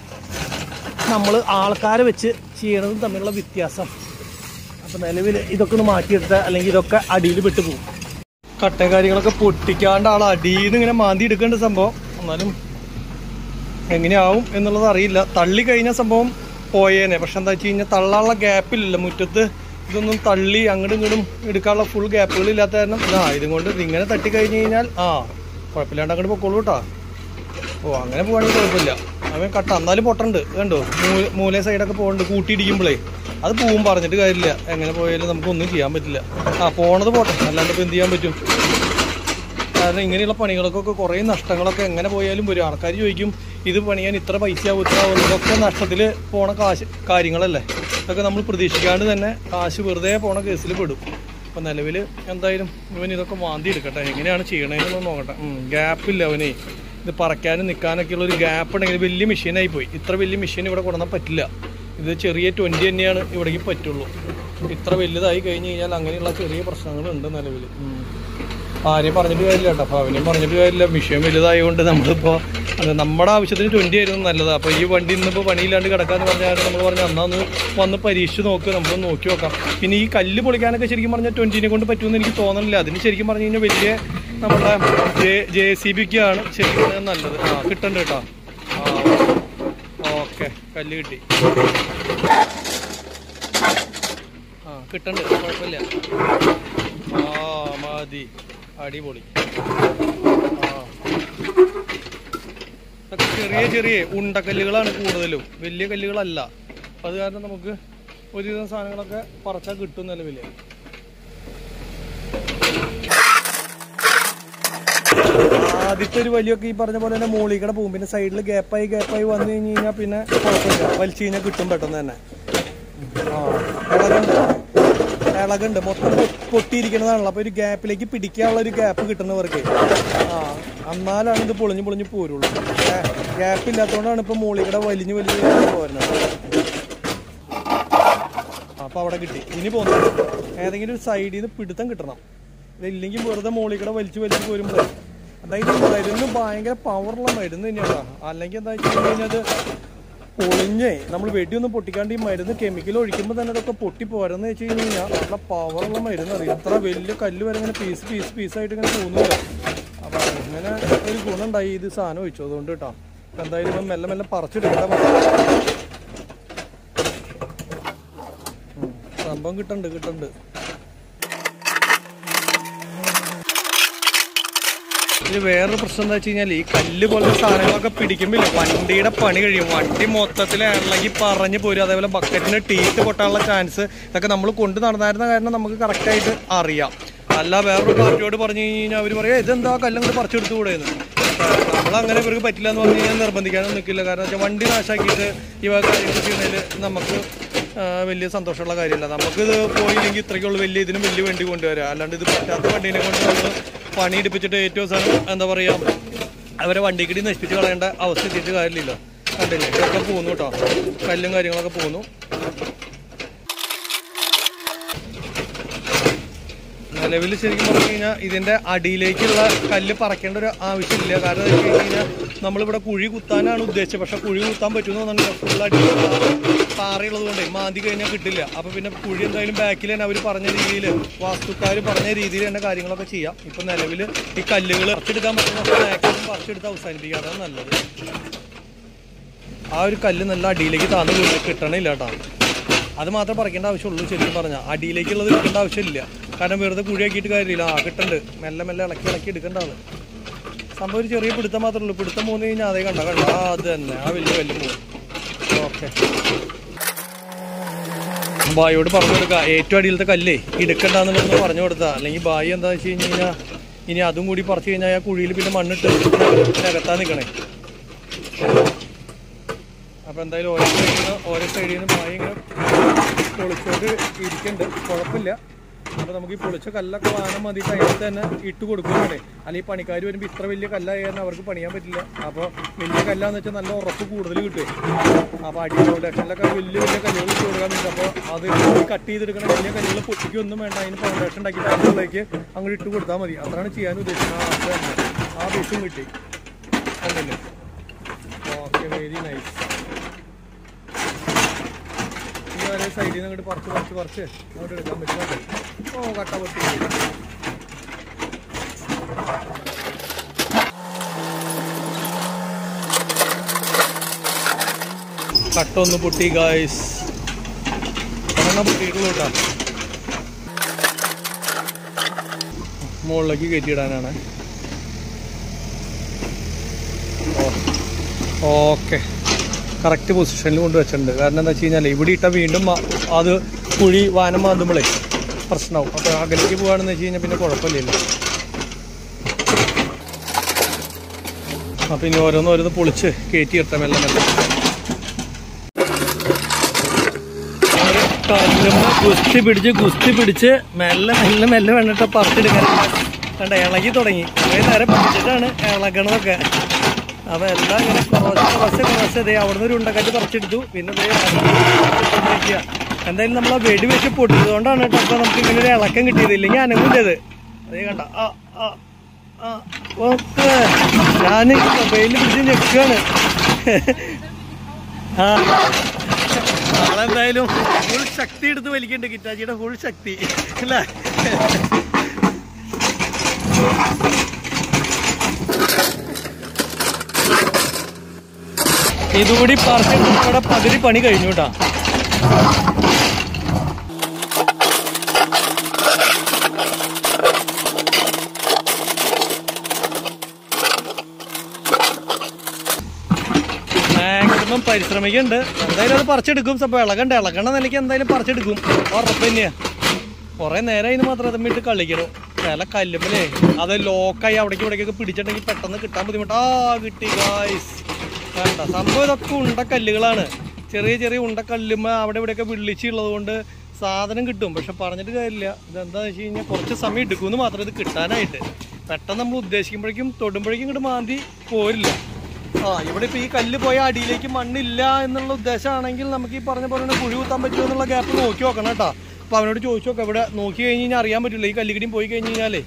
S1: നമ്മൾ ആൾക്കാരെ വെച്ച് ചെയ്യണതും തമ്മിലുള്ള വ്യത്യാസം. അപ്പോൾ നിലവിൽ ഇതൊക്കെ ഒന്ന് മാറ്റിയെടുത്താൽ അല്ലെങ്കിൽ ഇതൊക്കെ അടിയിൽ വിട്ടു പോകും. കട്ടയും കാര്യങ്ങളൊക്കെ പൊട്ടിക്കാണ്ട് ആൾ അടിയിൽ നിന്ന് ഇങ്ങനെ മാന്തി എടുക്കേണ്ട സംഭവം. എന്നാലും എങ്ങനെയാവും എന്നുള്ളത് അറിയില്ല. തള്ളി കഴിഞ്ഞ സംഭവം പോയേനെ. പക്ഷെ എന്താ വെച്ച് കഴിഞ്ഞാൽ തള്ളാനുള്ള ഗ്യാപ്പില്ലല്ലോ മുറ്റത്ത്. ഇതൊന്നും തള്ളി അങ്ങോട്ടും ഇങ്ങോട്ടും എടുക്കാനുള്ള ഫുൾ ഗ്യാപ്പുകളില്ലാത്ത കാരണം ഇതും കൊണ്ട് ഇതിങ്ങനെ തട്ടി കഴിഞ്ഞ് കഴിഞ്ഞാൽ കുഴപ്പമില്ലാണ്ട് അങ്ങോട്ട് പൊക്കോളൂ കേട്ടോ. അങ്ങനെ പോവാണെങ്കിൽ കുഴപ്പമില്ല. അവൻ കട്ട എന്നാലും പൊട്ടുണ്ട് കണ്ടോ, മൂലേ സൈഡൊക്കെ പോകുന്നുണ്ട്. കൂട്ടിയിടിക്കുമ്പോഴേ അത് പോവും, പറഞ്ഞിട്ട് കാര്യമില്ല. എങ്ങനെ പോയാലും നമുക്കൊന്നും ചെയ്യാൻ പറ്റില്ല. പോണത് പോട്ടെ, അല്ലാണ്ട് ഇപ്പോൾ എന്ത് ചെയ്യാൻ പറ്റും. കാരണം ഇങ്ങനെയുള്ള പണികൾക്കൊക്കെ കുറേ നഷ്ടങ്ങളൊക്കെ എങ്ങനെ പോയാലും വരും. ആൾക്കാർ ചോദിക്കും ഇത് പണിയാൻ ഇത്ര പൈസ ആവും ഇത്ര ആവും. ഇതൊക്കെ നഷ്ടത്തിൽ പോണ കാര്യങ്ങളല്ലേ. ഇതൊക്കെ നമ്മൾ പ്രതീക്ഷിക്കാണ്ട് തന്നെ കാശ് വെറുതെ പോണ കേസിൽ പെടും. അപ്പം നിലവിൽ എന്തായാലും ഇവൻ ഇതൊക്കെ മാന്തി എടുക്കട്ടെ. എങ്ങനെയാണ് ചെയ്യണതെന്നൊന്ന് നോക്കട്ടെ. ഗ്യാപ്പില്ല അവനെ. ഇത് പറക്കാനും നിൽക്കാനൊക്കെ ഉള്ളൊരു ഗ്യാപ്പ് ഉണ്ടെങ്കിൽ വലിയ മെഷീനായി പോയി. ഇത്ര വലിയ മെഷീൻ ഇവിടെ കൊണ്ടുവന്നാൽ പറ്റില്ല. ഇത് ചെറിയ 20 തന്നെയാണ് ഇവിടേക്ക് പറ്റുള്ളൂ. ഇത്ര വലുതായി കഴിഞ്ഞ് കഴിഞ്ഞാൽ അങ്ങനെയുള്ള ചെറിയ പ്രശ്നങ്ങളുണ്ട് നിലവിൽ. ആരെയും പറഞ്ഞിട്ട് കാര്യമില്ല കേട്ടോ. അപ്പോൾ അവനെയും പറഞ്ഞിട്ട് കാര്യമില്ല. മെഷീൻ വലുതായതുകൊണ്ട് നമ്മളിപ്പോൾ നമ്മുടെ ആവശ്യത്തിന് 20 ആയിരുന്നു നല്ലത്. അപ്പോൾ ഈ വണ്ടി ഇന്നിപ്പോൾ പണിയില്ലാണ്ട് കിടക്കാമെന്ന് പറഞ്ഞാൽ നമ്മൾ പറഞ്ഞാൽ അന്നാന്ന് വന്ന് പരീക്ഷിച്ച് നോക്കുക, നമ്മളൊന്ന് നോക്കി നോക്കാം. പിന്നെ ഈ കല്ല് പൊളിക്കാനൊക്കെ ശരിക്കും പറഞ്ഞാൽ 20നെ കൊണ്ട് പറ്റുമെന്ന് എനിക്ക് തോന്നുന്നില്ല. അതിന് ശരിക്കും പറഞ്ഞു കഴിഞ്ഞാൽ വലിയ നമ്മുടെ JCBക്കാണ് ശരിക്കും നല്ലത്. കിട്ടണ്ട കേട്ടോ. ഓക്കെ, കല്ല് കിട്ടി. കിട്ടണ്ട്, കുഴപ്പമില്ല. മതി, അടിപൊളി. ചെറിയ ചെറിയ ഉണ്ടക്കല്ലുകളാണ് കൂടുതലും, വലിയ കല്ലുകളല്ല. അത് കാരണം നമുക്ക് ഒരുവിധം സാധനങ്ങളൊക്കെ പറിച്ചാൽ കിട്ടും നിലവിൽ. ആദ്യത്തെ ഒരു വലിയൊക്കെ ഈ പറഞ്ഞ പോലെ തന്നെ മോളിക്കടെ പോകും. പിന്നെ സൈഡിൽ ഗ്യാപ്പായി വന്നു കഴിഞ്ഞ് കഴിഞ്ഞാൽ പിന്നെ കുഴപ്പമില്ല, വലിച്ചു കഴിഞ്ഞാൽ കിട്ടും പെട്ടെന്ന് തന്നെ. ഇളകുണ്ട്, മൊത്തം പൊട്ടിയിരിക്കുന്നതാണല്ലോ. അപ്പോൾ ഒരു ഗ്യാപ്പിലേക്ക് പിടിക്കാനുള്ള ഒരു ഗ്യാപ്പ് കിട്ടുന്നവർക്ക് എന്നാലാണ് ഇത് പൊളിഞ്ഞ് പോരുള്ളൂ. ഗ്യാപ്പില്ലാത്തതുകൊണ്ടാണ് ഇപ്പോൾ മോളിക്കടെ വലിഞ്ഞ് പോരുന്നത്. അപ്പോൾ അവിടെ കിട്ടി. ഇനി പോകുന്നത് ഏതെങ്കിലും ഒരു സൈഡിൽ നിന്ന് പിടുത്തം കിട്ടണം. ഇല്ലെങ്കിൽ വെറുതെ മോളിക്കടെ വലിച്ചു പോരുമ്പോൾ അതായത് മരുന്ന് ഭയങ്കര പവറുള്ള മരുന്ന് തന്നെയാണ്. അല്ലെങ്കിൽ എന്താ വെച്ച് കഴിഞ്ഞാൽ അത് പൊളിഞ്ഞേ നമ്മൾ വെടിയൊന്നും പൊട്ടിക്കാണ്ട് ഈ മരുന്ന് കെമിക്കൽ ഒഴിക്കുമ്പോൾ തന്നെ അതൊക്കെ പൊട്ടിപ്പോരെന്ന് വെച്ച് കഴിഞ്ഞാൽ നല്ല പവറുള്ള മരുന്ന് അറിയാം. ഇത്ര വലിയ കല്ല് വരെ ഇങ്ങനെ പീസായിട്ട് ഇങ്ങനെ പോകുന്നില്ല. അപ്പം അങ്ങനെ ഒരു ഗുണമുണ്ടായി ഇത് സാധനം ഒഴിച്ചു. അതുകൊണ്ട് കേട്ടോ എന്തായാലും ഇപ്പം മെല്ലെ പറിച്ചെടുക്കാൻ സംഭവം കിട്ടുന്നുണ്ട്. ഇത് വേറൊരു പ്രശ്നം എന്താ വെച്ച് കഴിഞ്ഞാൽ ഈ കല്ല് പോലത്തെ സാധനങ്ങളൊക്കെ പിടിക്കുമ്പോൾ വണ്ടിയുടെ പണി കഴിയും. വണ്ടി മൊത്തത്തിൽ ഇളകി പറഞ്ഞു പോരും. അതേപോലെ ബക്കറ്റിന് ടീത്ത് പൊട്ടാനുള്ള ചാൻസ് ഇതൊക്കെ നമ്മൾ കൊണ്ട് നടന്നായിരുന്ന കാരണം നമുക്ക് കറക്റ്റായിട്ട് അറിയാം. അല്ല വേറൊരു പാർട്ടിയോട് പറഞ്ഞു കഴിഞ്ഞാൽ അവർ പറയും ഇതെന്താ കല്ലും കൂടെ പറിച്ചെടുത്തു കൂടെയെന്ന്. നമ്മളങ്ങനെ ഇവർക്ക് പറ്റില്ല എന്ന് പറഞ്ഞു കഴിഞ്ഞാൽ നിർബന്ധിക്കാനൊന്നും നിൽക്കില്ല. കാരണം വെച്ചാൽ വണ്ടി നാശാക്കിയിട്ട് ഇവ കാര്യങ്ങൾ ചെയ്യുന്നതിൽ നമുക്ക് വലിയ സന്തോഷമുള്ള കാര്യമില്ല. നമുക്കിത് പോയില്ലെങ്കിൽ ഇത്രയ്ക്കുള്ള ഇതിനും വലിയ വണ്ടി കൊണ്ടുവരിക. അല്ലാണ്ട് ഇത് പറ്റാത്ത വണ്ടീനെ കൊണ്ട് നമ്മൾ പണിയെടുപ്പിച്ചിട്ട് ഏറ്റവും സാധനം എന്താ പറയുക അവരെ വണ്ടിക്കിടി നശിപ്പിച്ച് കളയേണ്ട അവസ്ഥ എത്തിയിട്ട് കാര്യമില്ല. കണ്ടില്ലേ, ഇതൊക്കെ പോകുന്നു കേട്ടോ, കല്ലും കാര്യങ്ങളൊക്കെ പോകുന്നു. നിലവിൽ ശരിക്കും പറഞ്ഞു കഴിഞ്ഞാൽ ഇതിൻ്റെ അടിയിലേക്കുള്ള കല്ല് പറക്കേണ്ട ഒരു ആവശ്യമില്ല. കാരണം എന്ന് വെച്ച് കഴിഞ്ഞാൽ നമ്മളിവിടെ കുഴി കുത്താനാണ് ഉദ്ദേശിച്ചത്. പക്ഷെ കുഴി കുത്താൻ പറ്റുമെന്ന് പറഞ്ഞാൽ ഫുൾ അടിയിൽ പാറയുള്ളത് കൊണ്ടേ മാന്തി കഴിഞ്ഞാൽ കിട്ടില്ല. അപ്പോൾ പിന്നെ കുഴി എന്തായാലും ബാക്കിൽ തന്നെ അവർ പറഞ്ഞ രീതിയിൽ വാസ്തുക്കാർ പറഞ്ഞ രീതിയിൽ തന്നെ കാര്യങ്ങളൊക്കെ ചെയ്യാം. ഇപ്പം നിലവിൽ ഈ കല്ലുകൾ പറിച്ചെടുക്കാൻ പറ്റുന്ന മാക്സിമം പറിച്ചെടുത്ത് അവസാനിപ്പിക്കുക, അതാണ് നല്ലത്. ആ ഒരു കല്ല് നല്ല അടിയിലേക്ക് താന്ന് കിട്ടണില്ല കേട്ടോ. അത് മാത്രം പറിക്കേണ്ട ആവശ്യമുള്ളൂ. ശരിക്കും പറഞ്ഞാൽ അടിയിലേക്കുള്ളത് കിട്ടേണ്ട ആവശ്യമില്ല. കാരണം വെറുതെ കുഴിയാക്കിയിട്ട് കാര്യമില്ല. കിട്ടുന്നുണ്ട്, മെല്ലെ മെല്ലെ ഇളക്കി എടുക്കേണ്ടതാണ് സംഭവം. ഒരു ചെറിയ പിടുത്തം മാത്രമേ ഉള്ളൂ. പിടുത്തം പോകുന്ന കഴിഞ്ഞാൽ അതേ കണ്ട അത് തന്നെ ആ വലിയ പോകും. ഓക്കെ, ബായിയോട് പറഞ്ഞു കൊടുക്കുക ഏറ്റവും അടിയിലത്തെ കല്ലേ എടുക്കണ്ടെന്നുള്ളതൊന്ന് പറഞ്ഞു കൊടുത്താൽ. അല്ലെങ്കിൽ ബായി എന്താ വെച്ച് കഴിഞ്ഞാൽ ഇനി അതും കൂടി പറിച്ചു കഴിഞ്ഞാൽ ആ കുഴിയിൽ പിന്നെ മണ്ണിട്ട് നികത്താൻ നിൽക്കണേ. അപ്പോൾ എന്തായാലും ഓരോ സൈഡിൽ നിന്ന് ബായി ഇങ്ങനെ പൊളിച്ചോണ്ട് ഇരിക്കുന്നുണ്ട്, കുഴപ്പമില്ല. അപ്പോൾ നമുക്ക് ഈ പൊളിച്ച കല്ലൊക്കെ വാങ്ങാൻ മതിയിട്ട് അതിനകത്ത് തന്നെ ഇട്ട് കൊടുക്കുന്നുണ്ടേ. അല്ലെങ്കിൽ പണിക്കാർ വരുമ്പോൾ ഇത്ര വലിയ കല്ലായി കാരണം അവർക്ക് പണിയാൻ പറ്റില്ല. അപ്പോൾ വലിയ കല്ലാന്ന് വെച്ചാൽ നല്ല ഉറപ്പ് കൂടുതൽ കിട്ടും. അപ്പോൾ അടി ഫൗണ്ടേഷനിലൊക്കെ വലിയ വലിയ കല്ലുകൾ ഇട്ട് കൊടുക്കാൻ പറ്റും. അപ്പോൾ അത് കട്ട് ചെയ്തെടുക്കണ വലിയ കല്ലുകൾ പൊട്ടിക്കൊന്നും വേണ്ട, അതിന് ഫൗണ്ടേഷൻ ഉണ്ടാക്കിയിട്ട് അതിനുള്ളിലേക്ക് അങ്ങോട്ട് ഇട്ട് കൊടുത്താൽ മതി. അതാണ് ചെയ്യാൻ ഉദ്ദേശിക്കുന്നത്. അത് തന്നെ ആ ബേസും കിട്ടി. അതല്ലേ, ഓക്കെ, വെരി നൈസ്. ഈ സൈഡിൽ നിന്ന് അങ്ങോട്ട് പറിച്ച് അങ്ങോട്ട് എടുക്കാൻ പറ്റുന്നുണ്ട്. ഓ, കട്ട പൊട്ടി. കട്ട ഒന്ന് പൊട്ടി ഗായ്സ്, പൊട്ടിയിട്ടുള്ളൂ കേട്ടോ. മുകളിലേക്ക് കയറ്റിയിടാനാണ്. ഓക്കെ, കറക്റ്റ് പൊസിഷനിൽ കൊണ്ട് വെച്ചിട്ടുണ്ട്. കാരണം എന്താ വെച്ച് കഴിഞ്ഞാൽ ഇവിടെ ഇട്ടാൽ വീണ്ടും അത് കുഴി വാനം മാന്തുമ്പോഴേ പ്രശ്നമാവും. അപ്പോൾ അകലേക്ക് പോകുകയാണെന്ന് വെച്ച് കഴിഞ്ഞാൽ പിന്നെ കുഴപ്പമില്ലല്ലോ. അപ്പം ഇനി ഓരോന്ന് പൊളിച്ച് കയറ്റി ഇട്ടാൽ മെല്ലെ മെല്ലെ ഗുസ്തി പിടിച്ച് മെല്ലെ മെല്ലെ മെല്ലെ വേണ്ടിട്ട് പറിച്ചെടുക്കാൻ കണ്ട ഇളകി തുടങ്ങി. കുറേ നേരം പിടിച്ചിട്ടാണ് ഇളകണതൊക്കെ. അപ്പോൾ എല്ലാം ഇങ്ങനെ കുറച്ച് അവിടുന്ന് ഒരു ഉണ്ടക്കറ്റ് പറിച്ചെടുത്തു. പിന്നെ എന്തായാലും നമ്മൾ ആ വെടി വെച്ച് പൊട്ടിയതുകൊണ്ടാണ് കേട്ടോ അപ്പോൾ നമുക്ക് ഇങ്ങനെ ഒരു ഇളക്കം കിട്ടിയത്. ഇല്ലെങ്കിൽ അനങ്ങില്ലത്. അതേ കണ്ട ഓക്കെ, ഞാൻ മൊബൈലിൽ പിടിച്ച് ഞെക്കുകയാണ്. നാളെന്തായാലും ഫുൾ ശക്തി എടുത്ത് വലിക്കുന്നുണ്ട്, കിറ്റാച്ചിയുടെ ഫുൾ ശക്തി അല്ലേ. ഇതുകൂടി പറിച്ചിട്ട് നമ്മുടെ പകുതി പണി കഴിഞ്ഞു കേട്ടോ. മാക്സിമം പരിശ്രമിക്കുന്നുണ്ട്. എന്തായാലും അത് പറിച്ചെടുക്കും. അപ്പോൾ ഇളകണ നിലയ്ക്ക് എന്തായാലും പറിച്ചെടുക്കും, ഉറപ്പ് തന്നെയാ. കുറേ നേരം അതിന് മാത്രം തമ്മിട്ട് കളിക്കണം. ചില കല്ലുമ്പലേ അത് ലോക്കായി അവിടേക്ക് ഇവിടേക്കൊക്കെ പിടിച്ചിട്ടുണ്ടെങ്കിൽ പെട്ടെന്ന് കിട്ടാൻ ബുദ്ധിമുട്ടാ. കിട്ടി ഗായ്സ്, വേണ്ട സംഭവം ഇതൊക്കെ ഉണ്ടക്കല്ലുകളാണ്. ചെറിയ ചെറിയ ഉണ്ടക്കല്ലുമ്പോൾ അവിടെ ഇവിടെയൊക്കെ വിളിച്ചുള്ളത് കൊണ്ട് സാധനം കിട്ടും. പക്ഷെ പറഞ്ഞിട്ട് കാര്യമില്ല. ഇതെന്താണെന്ന് വെച്ച് കഴിഞ്ഞാൽ കുറച്ച് സമയം എടുക്കുമെന്ന് മാത്രം ഇത് കിട്ടാനായിട്ട്. പെട്ടെന്ന് നമ്മൾ ഉദ്ദേശിക്കുമ്പോഴേക്കും തൊടുമ്പോഴേക്കും ഇങ്ങോട്ട് മാന്തി പോരില്ല. ഇവിടെ ഇപ്പോൾ ഈ കല്ല് പോയ അടിയിലേക്ക് മണ്ണില്ല എന്നുള്ള ഉദ്ദേശമാണെങ്കിൽ നമുക്ക് ഈ പറഞ്ഞ പോലെ കുഴി കുത്താൻ പറ്റുമോ എന്നുള്ള ഗ്യാപ്പ് നോക്കി നോക്കണം കേട്ടോ. അപ്പോൾ അവനോട് ചോദിച്ചു നോക്കാം. ഇവിടെ നോക്കി കഴിഞ്ഞ് കഴിഞ്ഞാൽ അറിയാൻ പറ്റില്ല. ഈ കല്ലുകടിയും പോയി കഴിഞ്ഞ് കഴിഞ്ഞാലേ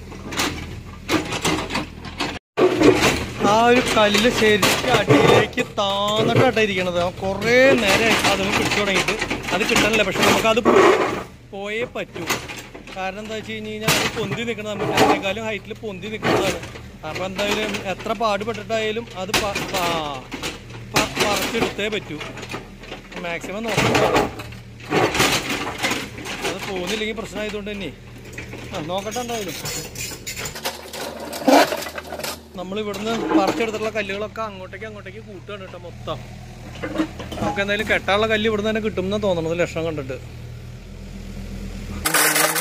S1: ആ ഒരു കല്ല് ശരിക്കും അടിയിലേക്ക് താന്നിട്ടായിട്ടിരിക്കണത്. കുറേ നേരം അതൊന്ന് പിടിച്ചു തുടങ്ങിയിട്ട് അത് കിട്ടണില്ല. പക്ഷെ നമുക്കത് പോയേ പറ്റൂ. കാരണം എന്താ വെച്ച് കഴിഞ്ഞ് കഴിഞ്ഞാൽ അത് പൊന്തി നിൽക്കണം. നമുക്ക് അതിനേക്കാളും ഹൈറ്റിൽ പൊന്തി നിൽക്കുന്നതാണ്. അപ്പോൾ എന്തായാലും എത്ര പാടുപെട്ടിട്ടായാലും അത് പറിച്ചെടുത്തേ പറ്റൂ. മാക്സിമം നോക്കണം. അത് പോകുന്നില്ലെങ്കിൽ പ്രശ്നമായതുകൊണ്ട് തന്നെ നോക്കട്ടെ. എന്തായാലും നമ്മളിവിടുന്ന് പറിച്ചെടുത്തിട്ടുള്ള കല്ലുകളൊക്കെ അങ്ങോട്ടേക്ക് കൂട്ടുകയാണ് കേട്ടോ മൊത്തം. നമുക്ക് എന്തായാലും കെട്ടാനുള്ള കല്ല് ഇവിടുന്ന് തന്നെ കിട്ടുമെന്ന് തോന്നണത് ലക്ഷണം കണ്ടിട്ട്.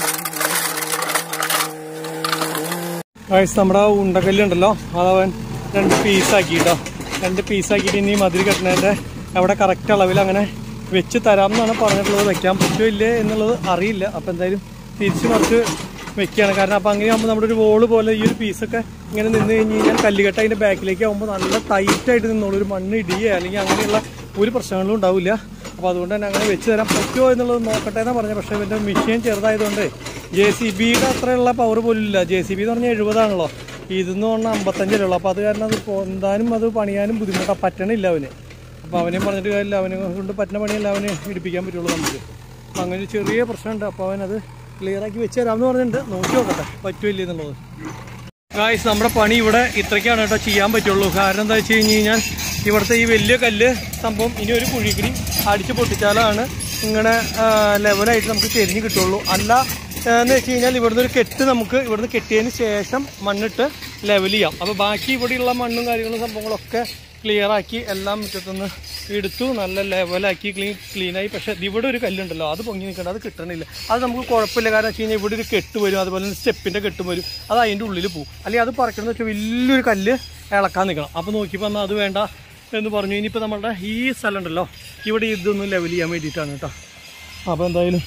S1: നമ്മുടെ ഉണ്ടക്കല്ലുണ്ടല്ലോ അതവൻ 2 പീസാക്കി കേട്ടോ. 2 പീസാക്കിയിട്ട് ഇനി മതിൽ കെട്ടുന്നതിൻ്റെ അവിടെ കറക്റ്റ് അളവിൽ അങ്ങനെ വെച്ച് തരാമെന്നാണ് പറഞ്ഞിട്ടുള്ളത്. വെക്കാൻ പറ്റുമോ ഇല്ലേ എന്നുള്ളത് അറിയില്ല. അപ്പോൾ എന്തായാലും തിരിച്ച് മറിച്ച് വെക്കുകയാണ്. കാരണം അപ്പോൾ അങ്ങനെയാകുമ്പോൾ നമ്മുടെ ഒരു വോള് പോലെ ഈ ഒരു പീസൊക്കെ ഇങ്ങനെ നിന്ന് കഴിഞ്ഞ് കഴിഞ്ഞാൽ കല്ലുകെട്ട് അതിൻ്റെ ബാക്കിലേക്ക് ആകുമ്പോൾ നല്ല ടൈറ്റായിട്ട് നിന്നോളൂ. ഒരു മണ്ണ് ഇടിയോ അല്ലെങ്കിൽ അങ്ങനെയുള്ള ഒരു പ്രശ്നങ്ങളും ഉണ്ടാവില്ല. അപ്പോൾ അതുകൊണ്ട് തന്നെ അങ്ങനെ വെച്ച് തരാൻ പറ്റുമോ എന്നുള്ളത് നോക്കട്ടെ എന്നാണ് പറഞ്ഞത്. പക്ഷേ എൻ്റെ മെഷീൻ ചെറുതായതുകൊണ്ട് JCBയുടെ അത്രയുള്ള പവർ പോലും ഇല്ല. JCB എന്ന് പറഞ്ഞാൽ 70 ഇതെന്ന് പറഞ്ഞാൽ 55 അപ്പോൾ അത് കാരണം അത് പൊന്താനും അത് പണിയാനും ബുദ്ധിമുട്ടാണ്. പറ്റണില്ല അവന്. അപ്പോൾ അവനെയും പറഞ്ഞിട്ട് കാര്യമില്ല. അവനെ കൊണ്ട് പറ്റുന്ന പണിയല്ല അവന് ഇടിപ്പിക്കാൻ പറ്റുള്ളൂ നമുക്ക്. അപ്പോൾ അങ്ങനെ ഒരു ചെറിയ പ്രശ്നമുണ്ട്. അപ്പോൾ അവനത് ക്ലിയറാക്കി വെച്ച് തരാമെന്ന് പറഞ്ഞിട്ടുണ്ട്. നോക്കി നോക്കട്ടെ പറ്റുമില്ല എന്നുള്ളത്. ഗായ്സ് നമ്മുടെ പണി ഇവിടെ ഇത്രയ്ക്കാണ് കേട്ടോ ചെയ്യാൻ പറ്റുള്ളൂ. കാരണം എന്താ വെച്ച് കഴിഞ്ഞാൽ ഇവിടുത്തെ ഈ വലിയ കല്ല് സംഭവം ഇനി ഒരു കുഴിക്കിടി അടിച്ച് പൊട്ടിച്ചാലാണ് ഇങ്ങനെ ലെവലായിട്ട് നമുക്ക് ചെരിഞ്ഞ് കിട്ടുള്ളൂ. അല്ല എന്ന് വെച്ച് കഴിഞ്ഞാൽ ഇവിടുന്ന് ഒരു കെട്ട് നമുക്ക് ഇവിടുന്ന് കെട്ടിയതിന് ശേഷം മണ്ണിട്ട് ലെവൽ ചെയ്യാം. അപ്പോൾ ബാക്കി ഇവിടെയുള്ള മണ്ണും കാര്യങ്ങളും സംഭവങ്ങളൊക്കെ ക്ലിയറാക്കി എല്ലാം മുറ്റത്തുനിന്ന് എടുത്തു നല്ല ലെവലാക്കി ക്ലീനായി. പക്ഷേ ഇവിടെ ഒരു കല്ലുണ്ടല്ലോ അത് പൊങ്ങി നിൽക്കേണ്ട, അത് കിട്ടണില്ല. അത് നമുക്ക് കുഴപ്പമില്ല. കാരണം വെച്ച് കഴിഞ്ഞാൽ ഇവിടെ ഒരു കെട്ട് വരും, അതുപോലെ തന്നെ സ്റ്റെപ്പിൻ്റെ കെട്ടും വരും. അത് അതിൻ്റെ ഉള്ളിൽ പോകും. അല്ലെങ്കിൽ അത് പറിക്കണമെന്ന് വെച്ചാൽ വലിയൊരു കല്ല് ഇളക്കാൻ നിൽക്കണം. അപ്പോൾ നോക്കിയപ്പോൾ എന്നാൽ അത് വേണ്ട എന്ന് പറഞ്ഞു. ഇനിയിപ്പോൾ നമ്മുടെ ഈ സ്ഥലം ഉണ്ടല്ലോ ഇവിടെ ഇതൊന്ന് ലെവൽ ചെയ്യാൻ വേണ്ടിയിട്ടാണ് കേട്ടോ. അപ്പോൾ എന്തായാലും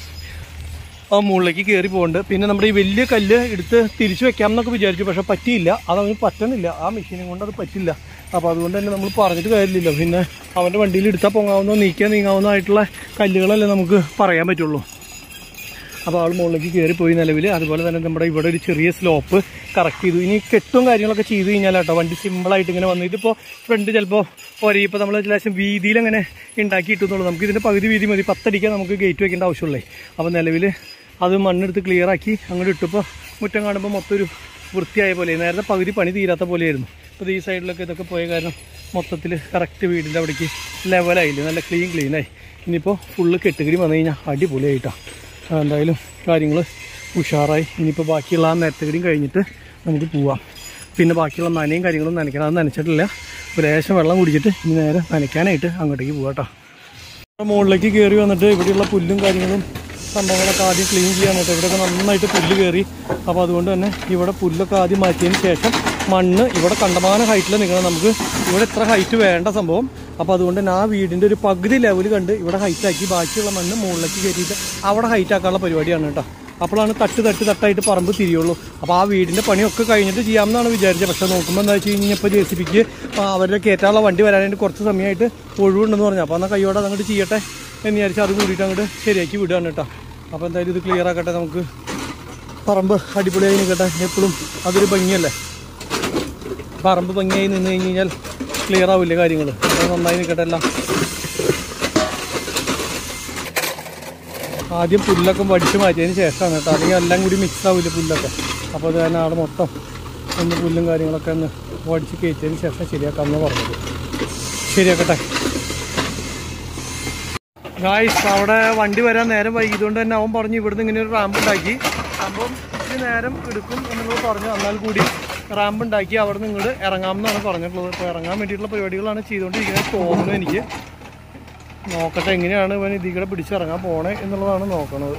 S1: ആ മുകളിലേക്ക് കയറി പോകുന്നുണ്ട്. പിന്നെ നമ്മുടെ ഈ വലിയ കല്ല് എടുത്ത് തിരിച്ചു വെക്കാം എന്നൊക്കെ വിചാരിച്ചു. പക്ഷേ പറ്റിയില്ല. അതവന് പറ്റണില്ല. ആ മെഷീനും കൊണ്ട് അത് പറ്റില്ല. അപ്പോൾ അതുകൊണ്ട് തന്നെ നമ്മൾ പറഞ്ഞിട്ട് കാര്യമില്ല. പിന്നെ അവൻ്റെ വണ്ടിയിൽ എടുത്താൽ പൊങ്ങാവുന്നോ നീങ്ങാവുന്നതായിട്ടുള്ള കല്ലുകളല്ലേ നമുക്ക് പറയാൻ പറ്റുള്ളൂ. അപ്പോൾ ആൾ മുകളിലേക്ക് കയറിപ്പോയി നിലവിൽ. അതുപോലെ തന്നെ നമ്മുടെ ഇവിടെ ഒരു ചെറിയ സ്ലോപ്പ് കറക്റ്റ് ചെയ്തു. ഇനി കെട്ടും കാര്യങ്ങളൊക്കെ ചെയ്ത് കഴിഞ്ഞാൽ കേട്ടോ വണ്ടി സിമ്പിളായിട്ട് ഇങ്ങനെ വന്നിട്ട് ഇപ്പോൾ ഫ്രണ്ട് ചിലപ്പോൾ ഇപ്പോൾ നമ്മൾ ലേശം വീതിയിൽ അങ്ങനെ ഉണ്ടാക്കിയിട്ടുന്നുള്ളൂ. നമുക്ക് ഇതിൻ്റെ പകുതി വീതി മതി. 10 അടിക്കാൻ നമുക്ക് ഗേറ്റ് വെക്കേണ്ട ആവശ്യമുള്ളേ. അപ്പോൾ നിലവിൽ അത് മണ്ണെടുത്ത് ക്ലിയറാക്കി അങ്ങോട്ട് ഇട്ടപ്പോൾ മുറ്റം കാണുമ്പോൾ മൊത്തം ഒരു വൃത്തിയായ പോലെ. നേരത്തെ പകുതി പണി തീരാത്ത പോലെയായിരുന്നു. ഇപ്പോൾ ഈ സൈഡിലൊക്കെ ഇതൊക്കെ പോയ കാരണം മൊത്തത്തിൽ കറക്റ്റ് വീടിൻ്റെ അവിടേക്ക് ലെവലായില്ലേ, നല്ല ക്ലീനായി. ഇനിയിപ്പോൾ ഫുള്ള് കെട്ടുകിടി വന്നു കഴിഞ്ഞാൽ അടിപൊളിയായിട്ടാണ്. എന്തായാലും കാര്യങ്ങൾ ഉഷാറായി. ഇനിയിപ്പോൾ ബാക്കിയുള്ള ആ നെരത്തുകിടിയും കഴിഞ്ഞിട്ട് നമുക്ക് പോവാം. പിന്നെ ബാക്കിയുള്ള നനയും കാര്യങ്ങളും നനയ്ക്കണം. അത് നനച്ചിട്ടില്ല. ഒരു ലേശം വെള്ളം കുടിച്ചിട്ട് ഇനി നേരെ നനയ്ക്കാനായിട്ട് അങ്ങോട്ടേക്ക് പോകാം കേട്ടോ. മുകളിലേക്ക് കയറി വന്നിട്ട് ഇവിടെയുള്ള പുല്ലും കാര്യങ്ങളും സംഭവങ്ങളൊക്കെ ആദ്യം ക്ലീൻ ചെയ്യാൻ കേട്ടോ. ഇവിടെയൊക്കെ നന്നായിട്ട് പുല്ല് കയറി. അപ്പോൾ അതുകൊണ്ട് തന്നെ ഇവിടെ പുല്ലൊക്കെ ആദ്യം മാറ്റിയതിന് ശേഷം മണ്ണ് ഇവിടെ കണ്ടമാനം ഹൈറ്റിൽ നിൽക്കണം. നമുക്ക് ഇവിടെ ഇത്ര ഹൈറ്റ് വേണ്ട സംഭവം. അപ്പോൾ അതുകൊണ്ട് തന്നെ ആ വീടിൻ്റെ ഒരു പകുതി ലെവൽ കണ്ട് ഇവിടെ ഹൈറ്റാക്കി ബാക്കിയുള്ള മണ്ണ് മുകളിലേക്ക് കയറ്റിയിട്ട് അവിടെ ഹൈറ്റാക്കാനുള്ള പരിപാടിയാണ് കേട്ടോ. അപ്പോഴാണ് തട്ടായിട്ട് പറമ്പ് തിരിയുള്ളൂ. അപ്പോൾ ആ വീടിൻ്റെ പണിയൊക്കെ കഴിഞ്ഞിട്ട് ചെയ്യാമെന്നാണ് വിചാരിച്ചത്. പക്ഷേ നോക്കുമ്പോൾ എന്താ വെച്ച് കഴിഞ്ഞാൽ ഇപ്പോൾ JCBക്ക് അവരുടെ കയറ്റാനുള്ള വണ്ടി വരാനായിട്ട് കുറച്ച് സമയമായിട്ട് ഒഴിവുണ്ടെന്ന് പറഞ്ഞു. അപ്പോൾ എന്നാൽ കൈയോടെ അതങ്ങോട്ട് ചെയ്യട്ടെ എന്ന് വിചാരിച്ച് അത് കൂടിയിട്ട് അങ്ങോട്ട് ശരിയാക്കി വിടുകയാണ് കേട്ടോ. അപ്പോൾ എന്തായാലും ഇത് ക്ലിയർ ആക്കട്ടെ. നമുക്ക് പറമ്പ് അടിപൊളിയായി നിൽക്കട്ടെ. എപ്പോഴും അതൊരു ഭംഗിയല്ലേ. പറമ്പ് ഭംഗിയായി നിന്ന് കഴിഞ്ഞ് കഴിഞ്ഞാൽ ക്ലിയർ ആവില്ലേ കാര്യങ്ങൾ. അത് നന്നായി നിൽക്കട്ടെ എല്ലാം. ആദ്യം പുല്ലൊക്കെ വടിച്ച് മാറ്റിയതിന് ശേഷമാണ് കേട്ടോ. അല്ലെങ്കിൽ എല്ലാം കൂടി മിക്സ് ആവില്ല പുല്ലൊക്കെ. അപ്പോൾ അത് തന്നെ അവിടെ മൊത്തം ഒന്ന് പുല്ലും കാര്യങ്ങളൊക്കെ ഒന്ന് വടിച്ച് കയറ്റിയതിന് ശേഷം ശരിയാക്കാമെന്ന് പറഞ്ഞത്. ശരിയാക്കട്ടെ ഗായ്സ്. അവിടെ വണ്ടി വരാൻ നേരം വൈകിയതുകൊണ്ട് തന്നെ അവൻ പറഞ്ഞു ഇവിടുന്ന് ഇങ്ങനെ ഒരു റാമ്പ് ഉണ്ടാക്കി. സംഭവം ഇത്തിരി നേരം എടുക്കും എന്നുള്ളത് പറഞ്ഞു. എന്നാൽ കൂടി റാമ്പ് ഉണ്ടാക്കി അവിടെ നിന്ന് ഇങ്ങോട്ട് ഇറങ്ങാമെന്നാണ് പറഞ്ഞിട്ടുള്ളത്. ഇപ്പോൾ ഇറങ്ങാൻ വേണ്ടിയിട്ടുള്ള പരിപാടികളാണ് ചെയ്തുകൊണ്ടിരിക്കുന്നത് തോന്നുന്നു എനിക്ക്. നോക്കട്ടെ എങ്ങനെയാണ് ഇവൻ ഇതികൂടെ പിടിച്ചിറങ്ങാൻ പോണേ എന്നുള്ളതാണ് നോക്കണത്.